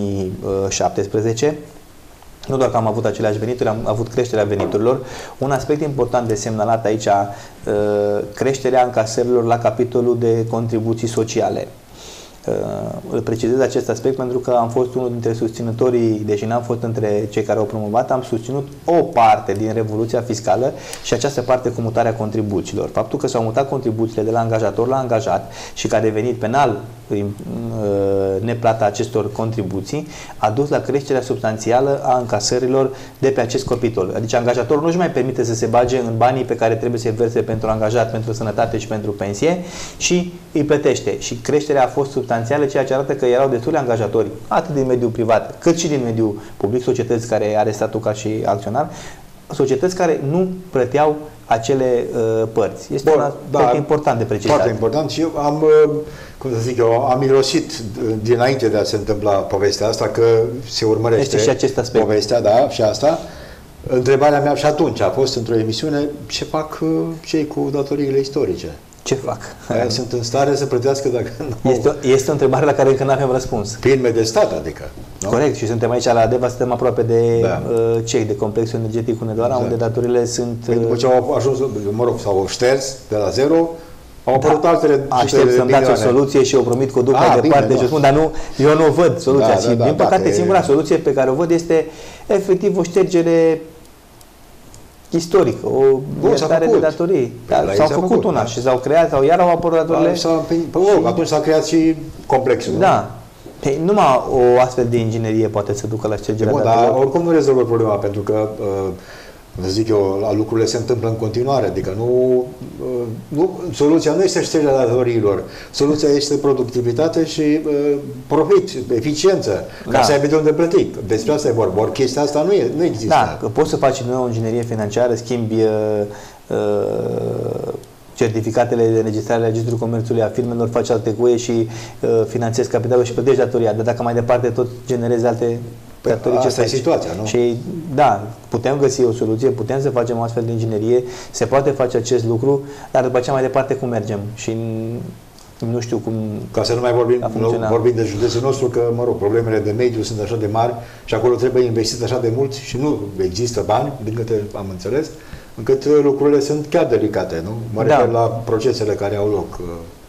2017. Nu doar că am avut aceleași venituri, am avut creșterea veniturilor. Un aspect important de semnalat aici, creșterea încasărilor la capitolul de contribuții sociale. Îl precizez acest aspect pentru că am fost unul dintre susținătorii, deși n-am fost între cei care au promovat, am susținut o parte din revoluția fiscală și această parte cu mutarea contribuțiilor. Faptul că s-au mutat contribuțiile de la angajator la angajat și că a devenit penal neplata acestor contribuții a dus la creșterea substanțială a încasărilor de pe acest capitol. Adică angajatorul nu își mai permite să se bage în banii pe care trebuie să-i verse pentru angajat, pentru sănătate și pentru pensie și îi plătește. Și creșterea a fost substanțială, ceea ce arată că erau destule angajatori, atât din mediul privat, cât și din mediul public, societăți care are statul ca și acționar, societăți care nu plăteau acele părți. Este un aspect important de precizat. Foarte important și eu am, cum să zic eu, am mirosit dinainte de a se întâmpla povestea asta că se urmărește și acest aspect. Povestea, da, și asta. Întrebarea mea și atunci a fost într-o emisiune, ce fac cei cu datoriile istorice? Ce fac? Sunt în stare să plătească dacă nu... Este o întrebare la care încă nu avem răspuns. Firme de stat, adică. Nu? Corect. Și suntem aici la Adeva, suntem aproape de CEC, de Complexul Energetic Hunedoara, unde datorile sunt... După ce au ajuns, s-au șters de la zero, au apărut altele... Aștept să-mi dați o soluție și o promit că o duc mai departe și o spun, dar nu, eu nu o văd soluția. Și din păcate singura soluție pe care o văd este efectiv o ștergere istorică, o iertare de datorii. S-au făcut una și s-au creat, sau iar au apărut datorile. Atunci s-a creat și complexul. Da. Numai o astfel de inginerie poate să ducă la ștergerea datorilor. Dar oricum nu rezolvă problema, pentru că zic eu, lucrurile se întâmplă în continuare, adică soluția nu este ștergerea datoriilor, soluția este productivitate și profit, eficiență, ca să aibă de unde plăti. Despre asta e vorba, ori chestia asta nu există. Da, că poți să faci din nou o inginerie financiară, schimbi certificatele de înregistrare a Registrului Comerțului a firmelor, faci alte cuie și finanțezi capitalul și plătești datoria, dar dacă mai departe tot generezi alte asta e situația, nu? Și da, putem găsi o soluție, putem să facem o astfel de inginerie, se poate face acest lucru, dar după aceea mai departe cum mergem și nu știu cum. Ca să nu mai vorbim de județul nostru, că, mă rog, problemele de mediu sunt așa de mari și acolo trebuie investit așa de mult și nu există bani, din câte am înțeles, încât lucrurile sunt chiar delicate, nu? Mă refer la procesele care au loc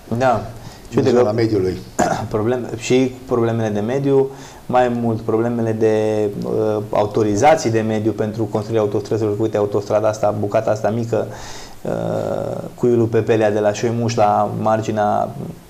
în zona mediului. Și problemele de mediu, mai mult problemele de autorizații de mediu pentru construirea autostrăzilor. Uite, autostrada asta, bucata asta mică, cuiul Pepelea de la Șoimuș la marginea,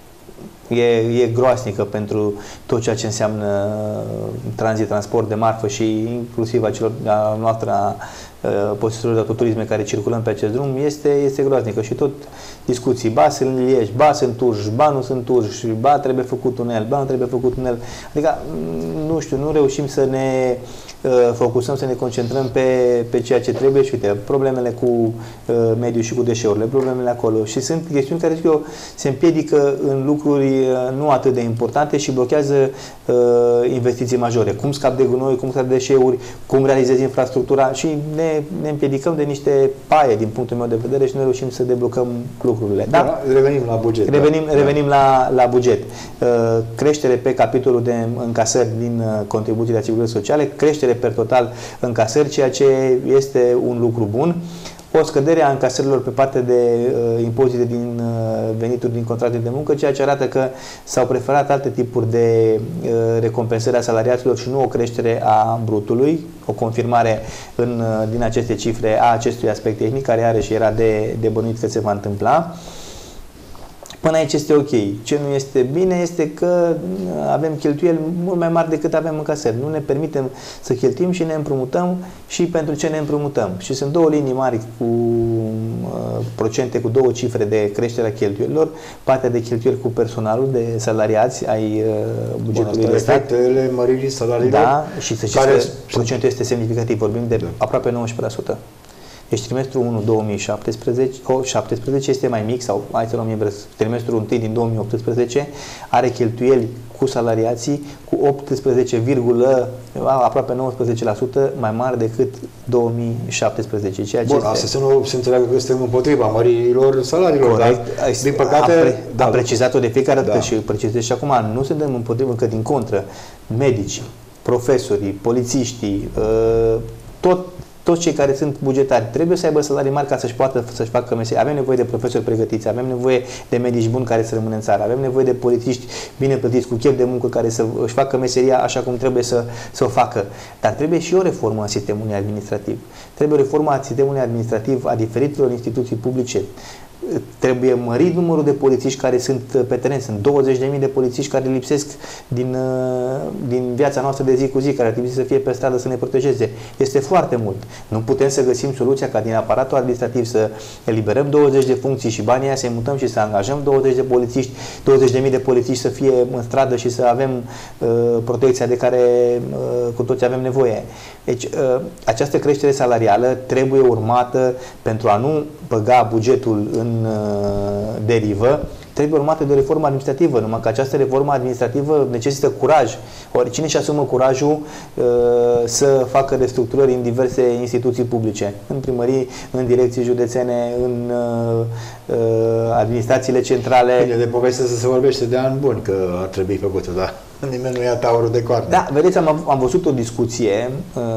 e groasnică pentru tot ceea ce înseamnă tranzit, transport de marfă și inclusiv a celor a noastră posesorilor de autoturisme care circulăm pe acest drum, este groaznică și tot discuții, ba sunt Liești, ba sunt Turj, ba nu sunt Turj, ba trebuie făcut tunel, ba nu trebuie făcut tunel. Adică, nu știu, nu reușim să ne focusăm, să ne concentrăm pe ceea ce trebuie și uite, problemele cu mediul și cu deșeurile, problemele acolo și sunt chestiuni care, zic eu, se împiedică în lucruri nu atât de importante și blochează investiții majore. Cum scap de gunoi, cum scap de deșeuri, cum realizezi infrastructura și ne împiedicăm de niște paie din punctul meu de vedere și nu reușim să deblocăm lucrurile. Da? Revenim la buget. Revenim la buget. Creștere pe capitolul de încasări din contribuții de asigurări sociale, creștere per total încasări, ceea ce este un lucru bun. O scădere a încasărilor pe partea de impozite din venituri din contracte de muncă, ceea ce arată că s-au preferat alte tipuri de recompensări a salariaților și nu o creștere a brutului, o confirmare din aceste cifre a acestui aspect tehnic care are și era de bănuit că se va întâmpla. Până aici este ok. Ce nu este bine este că avem cheltuieli mult mai mari decât avem în casări. Nu ne permitem să cheltuim și ne împrumutăm și pentru ce ne împrumutăm. Și sunt două linii mari cu procente, cu două cifre de creștere a cheltuielilor. Partea de cheltuieli cu personalul, de salariați ai bugetului de stat. Efectele măririi salariilor. Da, și să știți că procentul este semnificativ. Vorbim de aproape 19%. Deci trimestrul 1 2017 este mai mic, sau hai să luăm invers, trimestrul 1 din 2018 are cheltuieli cu salariații cu 18, aproape 19% mai mari decât 2017. Ceea ce asta să nu se înțeleagă că suntem împotriva măririlor salariilor. Corect. Dar, din păcate, am precizat-o de fiecare dată și precizez și acum, nu suntem împotriva, că din contră, medicii, profesorii, polițiștii, toți cei care sunt bugetari trebuie să aibă salarii mari ca să-și poată să-și facă meserie. Avem nevoie de profesori pregătiți, avem nevoie de medici buni care să rămână în țară, avem nevoie de polițiști bine plătiți, cu chef de muncă, care să își facă meseria așa cum trebuie să o facă. Dar trebuie și o reformă a sistemului administrativ. Trebuie o reformă a sistemului administrativ a diferitelor instituții publice. Trebuie mărit numărul de polițiști care sunt pe teren. Sunt 20.000 de polițiști care lipsesc din viața noastră de zi cu zi, care ar trebui să fie pe stradă să ne protejeze. Este foarte mult. Nu putem să găsim soluția ca din aparatul administrativ să eliberăm 20 de funcții și banii aia să-i mutăm și să angajăm 20.000 de polițiști să fie în stradă și să avem protecția de care cu toți avem nevoie. Deci, această creștere salarială trebuie urmată, pentru a nu băga bugetul în derivă, trebuie urmată de o reformă administrativă, numai că această reformă administrativă necesită curaj. Ori cine își asumă curajul să facă restructurări în diverse instituții publice, în primării, în direcții județene, în administrațiile centrale. Bine, de poveste să se vorbește de ani buni că ar trebui făcută, dar nimeni nu ia taurul de coarne. Da, vedeți, am văzut o discuție,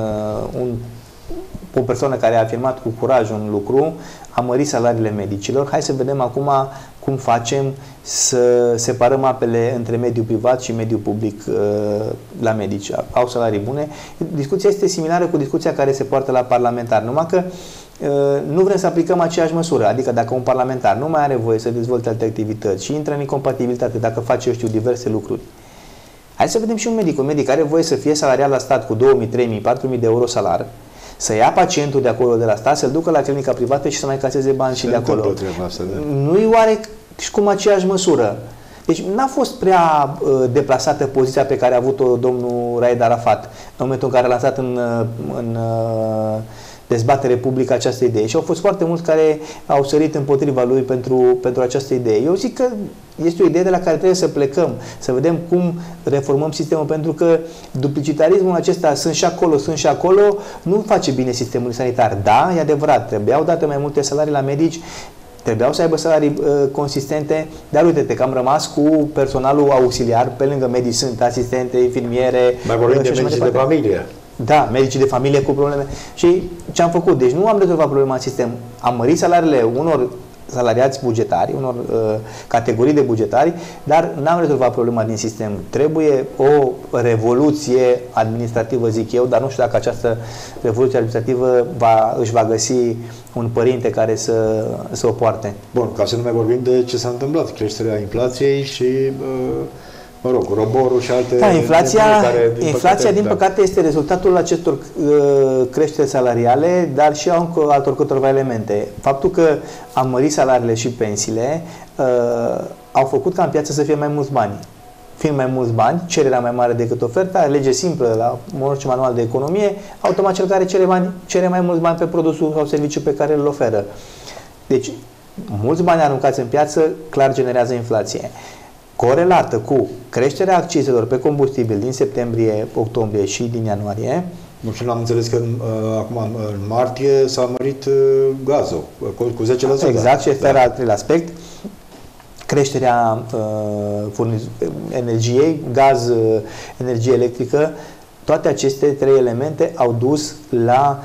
o persoană care a afirmat cu curaj un lucru, a mărit salariile medicilor. Hai să vedem acum cum facem să separăm apele între mediul privat și mediul public la medici. Au salarii bune. Discuția este similară cu discuția care se poartă la parlamentar, numai că nu vrem să aplicăm aceeași măsură. Adică dacă un parlamentar nu mai are voie să dezvolte alte activități și intră în incompatibilitate dacă face, eu știu, diverse lucruri. Hai să vedem și un medic are voie să fie salariat la stat cu 2.000, 3.000, 4.000 de euro salar, să ia pacientul de acolo de la stat, să-l ducă la clinica privată și să mai caseze bani și de acolo. Nu-i oare și cum aceeași măsură? Deci n-a fost prea deplasată poziția pe care a avut-o domnul Raed Arafat în momentul în care a lansat în dezbatere publică această idee. Și au fost foarte mulți care au sărit împotriva lui pentru această idee. Eu zic că este o idee de la care trebuie să plecăm, să vedem cum reformăm sistemul, pentru că duplicitarismul acesta, sunt și acolo, nu face bine sistemul sanitar. Da, e adevărat, trebuiau date mai multe salarii la medici, trebuiau să aibă salarii consistente, dar uite-te că am rămas cu personalul auxiliar, pe lângă medici sunt asistente, infirmiere. Mai vorbim de medici de familie. Da, medicii de familie cu probleme. Și ce am făcut? Deci nu am rezolvat problema în sistem. Am mărit salariile unor salariați bugetari, unor categorii de bugetari, dar n-am rezolvat problema din sistem. Trebuie o revoluție administrativă, zic eu, dar nu știu dacă această revoluție administrativă își va găsi un părinte care să o poarte. Bun, ca să nu mai vorbim de ce s-a întâmplat, creșterea inflației și mă rog, roborul și alte... Da, inflația, din păcate, este rezultatul acestor creșteri salariale, dar și altor câtorva elemente. Faptul că am mărit salariile și pensiile au făcut ca în piață să fie mai mulți bani. Fiind mai mulți bani, cererea mai mare decât oferta, lege simplă la orice manual de economie, automat cel care cere mai mulți bani pe produsul sau serviciu pe care îl oferă. Deci, mulți bani aruncați în piață clar generează inflație. Corelată cu creșterea accizelor pe combustibil din septembrie, octombrie și din ianuarie. Nu știu, am înțeles că acum în martie s-a mărit gazul cu 10%. Exact, și este al treilea aspect. Creșterea energiei, gaz, energie electrică, toate aceste trei elemente au dus la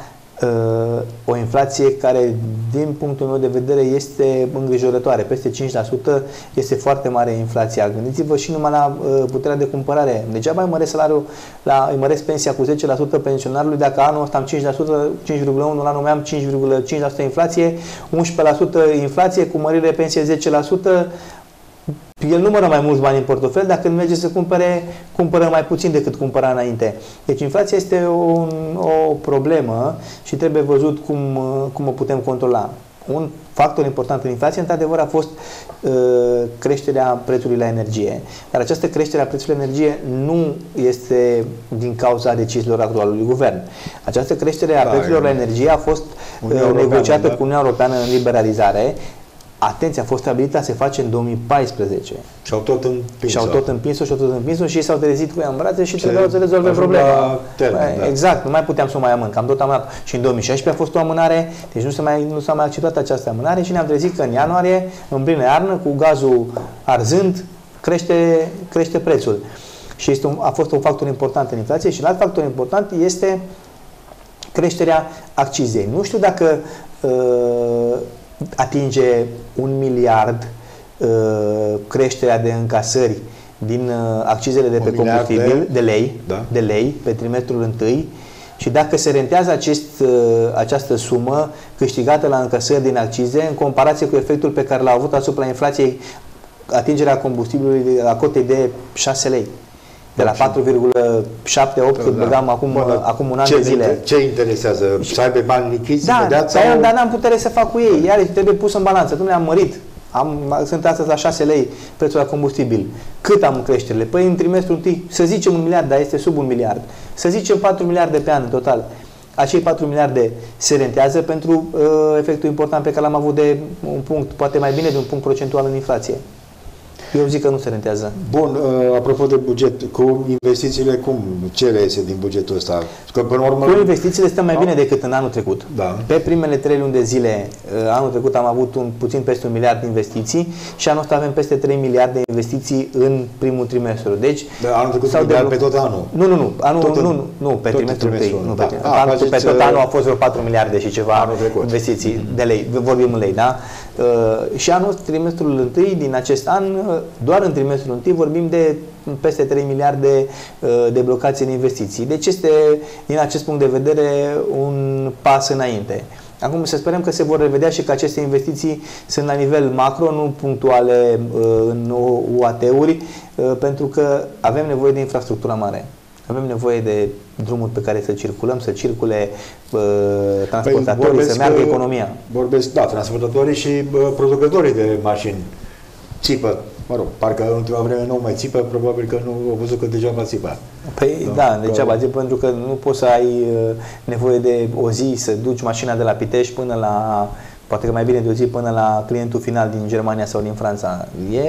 o inflație care, din punctul meu de vedere, este îngrijorătoare. Peste 5% este foarte mare inflația. Gândiți-vă și numai la puterea de cumpărare. Degeaba îi măresc salariul, îi măresc pensia cu 10% pensionarului, dacă anul ăsta am 5%, 5,1%, la anul meu am 5,5% inflație, 11% inflație cu mărire pensie 10%, el numără mai mulți bani în portofel, dacă când merge să cumpără mai puțin decât cumpăra înainte. Deci inflația este o problemă și trebuie văzut cum o putem controla. Un factor important în inflație, într-adevăr, a fost creșterea prețului la energie. Dar această creștere a prețului la energie nu este din cauza deciziilor actualului guvern. Această creștere a prețurilor la energie a fost negociată cu Uniunea Europeană în liberalizare. Atenție, a fost stabilită, se face în 2014. Și-au tot împins-o și ei s-au trezit cu ea în brațe și trebuiau să rezolve problema. Exact, nu mai puteam să o mai amân, că am tot amânat. Și în 2016 a fost o amânare, deci nu s-a mai acceptat această amânare și ne-am trezit că în ianuarie, în plină iarnă, cu gazul arzând, crește prețul. Și a fost un factor important în inflație și un alt factor important este creșterea accizei. Nu știu dacă atinge 1 miliard creșterea de încasări din accizele de pe combustibil, de lei pe trimestrul întâi, și dacă se rentează această sumă câștigată la încasări din accize în comparație cu efectul pe care l-a avut asupra inflației atingerea combustibilului la cotei de 6 lei. De la 4,78 cât băgam acum un an de zile. Ce interesează? Să aibă bani lichizi? Dar n-am putere să fac cu ei. Iar trebuie pus în balanță. Nu le-am mărit. Sunt astăzi la 6 lei prețul la combustibil. Cât am creșterile? Păi în trimestrul întâi, să zicem 1 miliard, dar este sub 1 miliard. Să zicem 4 miliarde pe an în total. Acei 4 miliarde se rentează pentru efectul important pe care l-am avut de un punct, poate mai bine de un punct procentual în inflație. Eu zic că nu se rentează. Bun, apropo de buget, cu investițiile, ce reiese din bugetul ăsta? Că, până urmă, cu investițiile stăm mai bine decât în anul trecut. Da. Pe primele 3 luni de zile, anul trecut am avut puțin peste 1 miliard de investiții și anul ăsta avem peste 3 miliarde de investiții în primul trimestru. Deci, anul trecut pe tot anul? Nu, pe trimestrul întâi. Pe tot anul a fost vreo 4 miliarde și ceva investiții de lei. Vorbim în lei, da? Și anul trimestrul întâi din acest an, doar în trimestrul întâi vorbim de peste 3 miliarde de blocații în investiții. Deci este, din acest punct de vedere, un pas înainte. Acum să sperăm că se vor revedea și că aceste investiții sunt la nivel macro, nu punctuale în UAT-uri, pentru că avem nevoie de infrastructură mare. Avem nevoie de drumuri pe care să circulăm, să circule transportatorii, să meargă economia. Transportatorii și producătorii de mașini țipă. Mă rog, parcă în ultima vreme nu mai țipă, probabil că nu au văzut că degeaba țipă. Păi degeaba țipă, pentru că nu poți să ai nevoie de o zi să duci mașina de la Pitești până la, poate că mai bine de o zi, până la clientul final din Germania sau din Franța.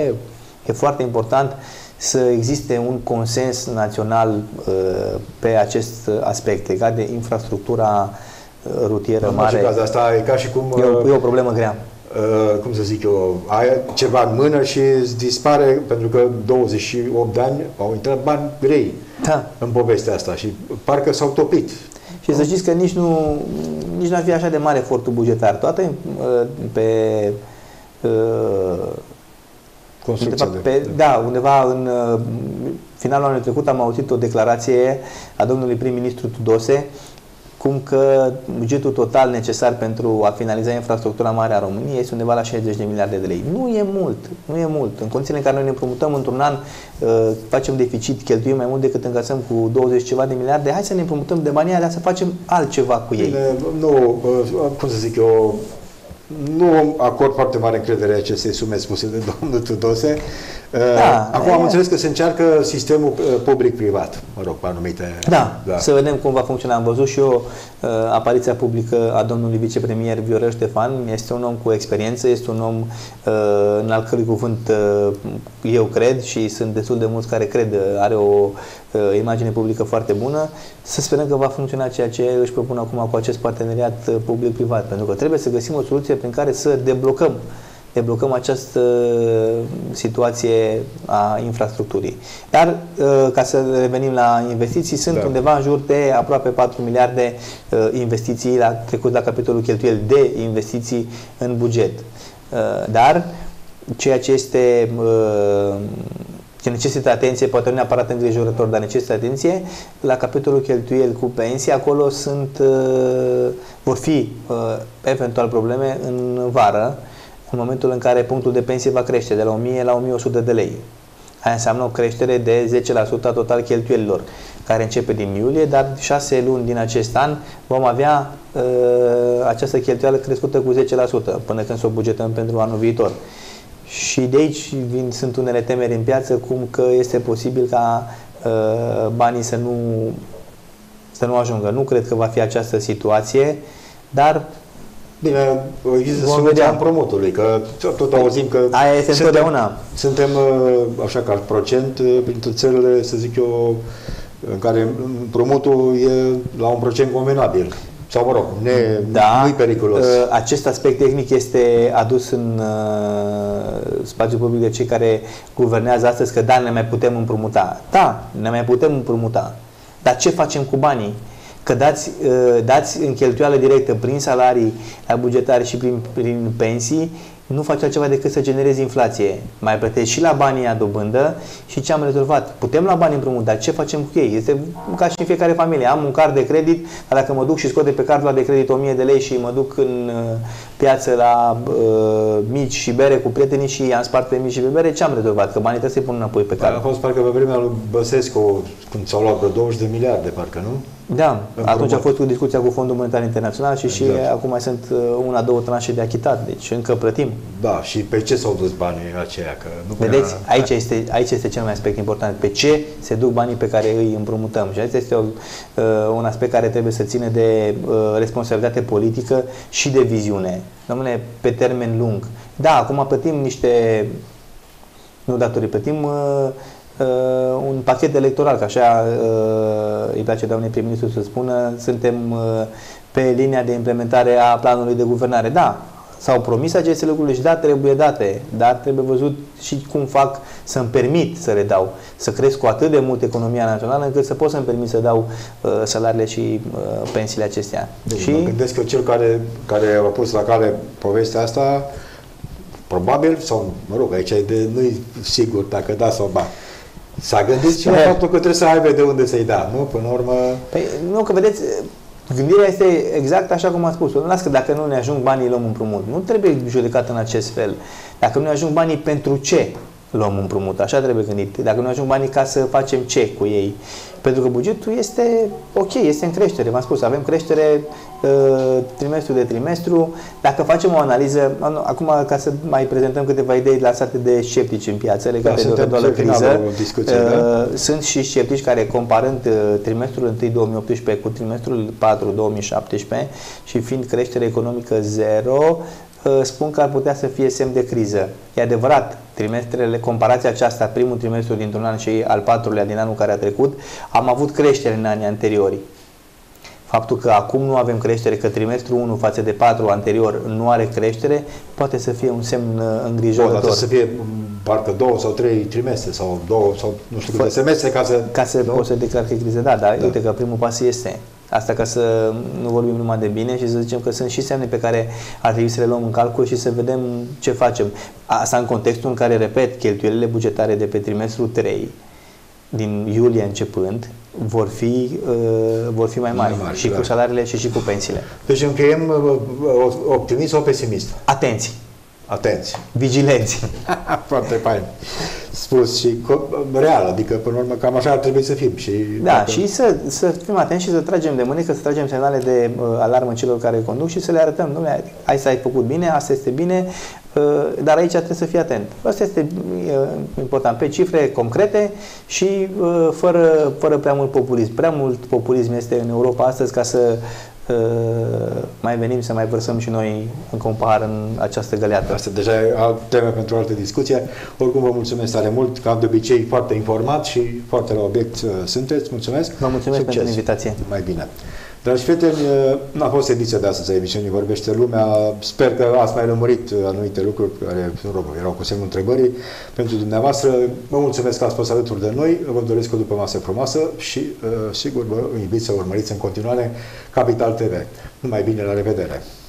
E foarte important să existe un consens național pe acest aspect legat de infrastructura rutieră mare. Asta e ca și cum... E o problemă grea. Cum să zic eu, ai ceva în mână și îți dispare, pentru că 28 de ani au intrat bani grei în povestea asta și parcă s-au topit. Și să știți că nici nu ar fi așa de mare efortul bugetar. Toate pe undeva în finalul anului trecut am auzit o declarație a domnului prim-ministru Tudose cum că bugetul total necesar pentru a finaliza infrastructura mare a României este undeva la 60 de miliarde de lei. Nu e mult. În condițiile în care noi ne împrumutăm într-un an, facem deficit, cheltuim mai mult decât încasăm cu 20 ceva de miliarde, hai să ne împrumutăm de banii aia, dar să facem altceva cu ei. Nu acord foarte mare încredere acestei sume spuse de domnul Tudose. Acum am înțeles că se încearcă sistemul public-privat, pe anumite... Să vedem cum va funcționa. Am văzut și eu apariția publică a domnului vicepremier Viorel Ștefan. Este un om cu experiență, este un om în al cărui cuvânt eu cred și sunt destul de mulți care cred, are o imagine publică foarte bună. Să sperăm că va funcționa ceea ce își propun acum cu acest parteneriat public-privat, pentru că trebuie să găsim o soluție prin care să deblocăm această situație a infrastructurii. Dar, ca să revenim la investiții, sunt undeva în jur de aproape 4 miliarde investiții trecut la capitolul cheltuieli de investiții în buget. Dar, ceea ce necesită atenție, poate nu neapărat îngrijorător, dar necesită atenție, la capitolul cheltuieli cu pensii, acolo vor fi eventual probleme în vară, în momentul în care punctul de pensie va crește de la 1000 la 1100 de lei. Aia înseamnă o creștere de 10% a total cheltuielilor, care începe din iulie, dar 6 luni din acest an vom avea această cheltuială crescută cu 10% până când să o bugetăm pentru anul viitor. Și de aici sunt unele temeri în piață, cum că este posibil ca banii să nu ajungă. Nu cred că va fi această situație, dar bine, există soluția împrumutului, că tot auzim că aia este întotdeauna. Suntem, așa ca procent, printre țările, să zic eu, în care împrumutul e la un procent convenabil. Sau, mă rog, nu-i periculos. Acest aspect tehnic este adus în spațiul public de cei care guvernează astăzi, că da, ne mai putem împrumuta. Da, ne mai putem împrumuta. Dar ce facem cu banii? Că dați în cheltuială directă prin salarii la bugetari și prin pensii, nu faci altceva decât să generezi inflație. Mai plătești și la banii a dobândă și ce am rezolvat? Putem la bani împrumut, dar ce facem cu ei? Este ca și în fiecare familie. Am un card de credit, dar dacă mă duc și scot de pe cardul de credit 1000 de lei și mă duc în piață la mici și bere cu prietenii și am spart pe mici și pe bere, ce am rezolvat? Că banii trebuie să-i pun înapoi pe card. A fost parcă pe vremea lui Băsescu, când s-au luat vreo 20 de miliarde, parcă, nu? Da, atunci a fost o discuție cu Fondul Monetar Internațional și exact. Și acum mai sunt una, două tranșe de achitat, deci încă plătim. Da, și pe ce s-au dus banii aceia? Că nu vedeți, aici este cel mai aspect important. Pe ce se duc banii pe care îi împrumutăm? Și acesta este un aspect care trebuie să ține de responsabilitate politică și de viziune. Dom'le, pe termen lung. Da, acum plătim niște, nu datorii, plătim un pachet electoral, că așa îi place doamnei prim-ministru să spună, suntem pe linia de implementare a planului de guvernare. Da, s-au promis aceste lucruri și da, trebuie date, dar trebuie văzut și cum fac să-mi permit să le dau, să cresc cu atât de mult economia națională încât să pot să-mi permit să dau salariile și pensiile acestea. Deci, și mă gândesc că cel care a pus la cale povestea asta, probabil, sau mă rog, aici nu-i sigur dacă da sau ba. S-a gândit și la faptul că trebuie să aibă de unde să-i dea, nu? Până la urmă... Păi, nu, că vedeți, gândirea este exact așa cum am spus. Nu las că dacă nu ne ajung banii, luăm împrumut. Nu trebuie judecat în acest fel. Dacă nu ne ajung banii, pentru ce luăm împrumut? Așa trebuie gândit. Dacă nu ajung banii, ca să facem ce cu ei? Pentru că bugetul este ok, este în creștere. V-am spus, avem creștere trimestru de trimestru. Dacă facem o analiză, acum ca să mai prezentăm câteva idei lansate de sceptici în piață legate de o eventuală criză, sunt și sceptici care, comparând trimestrul 1 2018 cu trimestrul 4 2017 și fiind creștere economică zero, spun că ar putea să fie semn de criză. E adevărat, comparația aceasta, primul trimestru dintr-un an și al patrulea din anul care a trecut, am avut creștere în anii anteriori. Faptul că acum nu avem creștere, că trimestrul 1 față de 4 anterior nu are creștere, poate să fie un semn îngrijorător. Poate să fie parcă 2 sau 3 trimestre sau 2 sau nu știu câte semestre ca să poți să declar că e criză. Da, uite că primul pas este. Asta ca să nu vorbim numai de bine și să zicem că sunt și semne pe care ar trebui să le luăm în calcul și să vedem ce facem. Asta în contextul în care, repet, cheltuielile bugetare de pe trimestrul 3, din iulie începând, vor fi mai mari și cu salariile și cu pensiile. Deci încheiem optimist sau pesimist? Atenți! Vigilenți! Foarte fain spus și real, adică până la urmă cam așa ar trebui să fim. Și și să fim atenți și să tragem de mânecă, să tragem semnale de alarmă celor care conduc și să le arătăm, dom'le, hai să ai făcut bine, asta este bine, dar aici trebuie să fii atent. Asta este important, pe cifre concrete și fără prea mult populism. Prea mult populism este în Europa astăzi ca să mai venim să mai vărsăm și noi încă un pahar în această găleată. Asta deja e teme pentru o altă discuție. Oricum vă mulțumesc tare mult, ca de obicei foarte informat și foarte la obiect sunteți. Mulțumesc! Vă mulțumesc pentru invitație! Mai bine! Dragi prieteni, a fost ediția de astăzi a emisiunii Vorbește Lumea. Sper că ați mai lămurit anumite lucruri care erau cu semnul întrebării pentru dumneavoastră. Vă mulțumesc că ați fost alături de noi. Vă doresc o după masă frumoasă și sigur vă invit să urmăriți în continuare Capital TV. Numai bine, la revedere!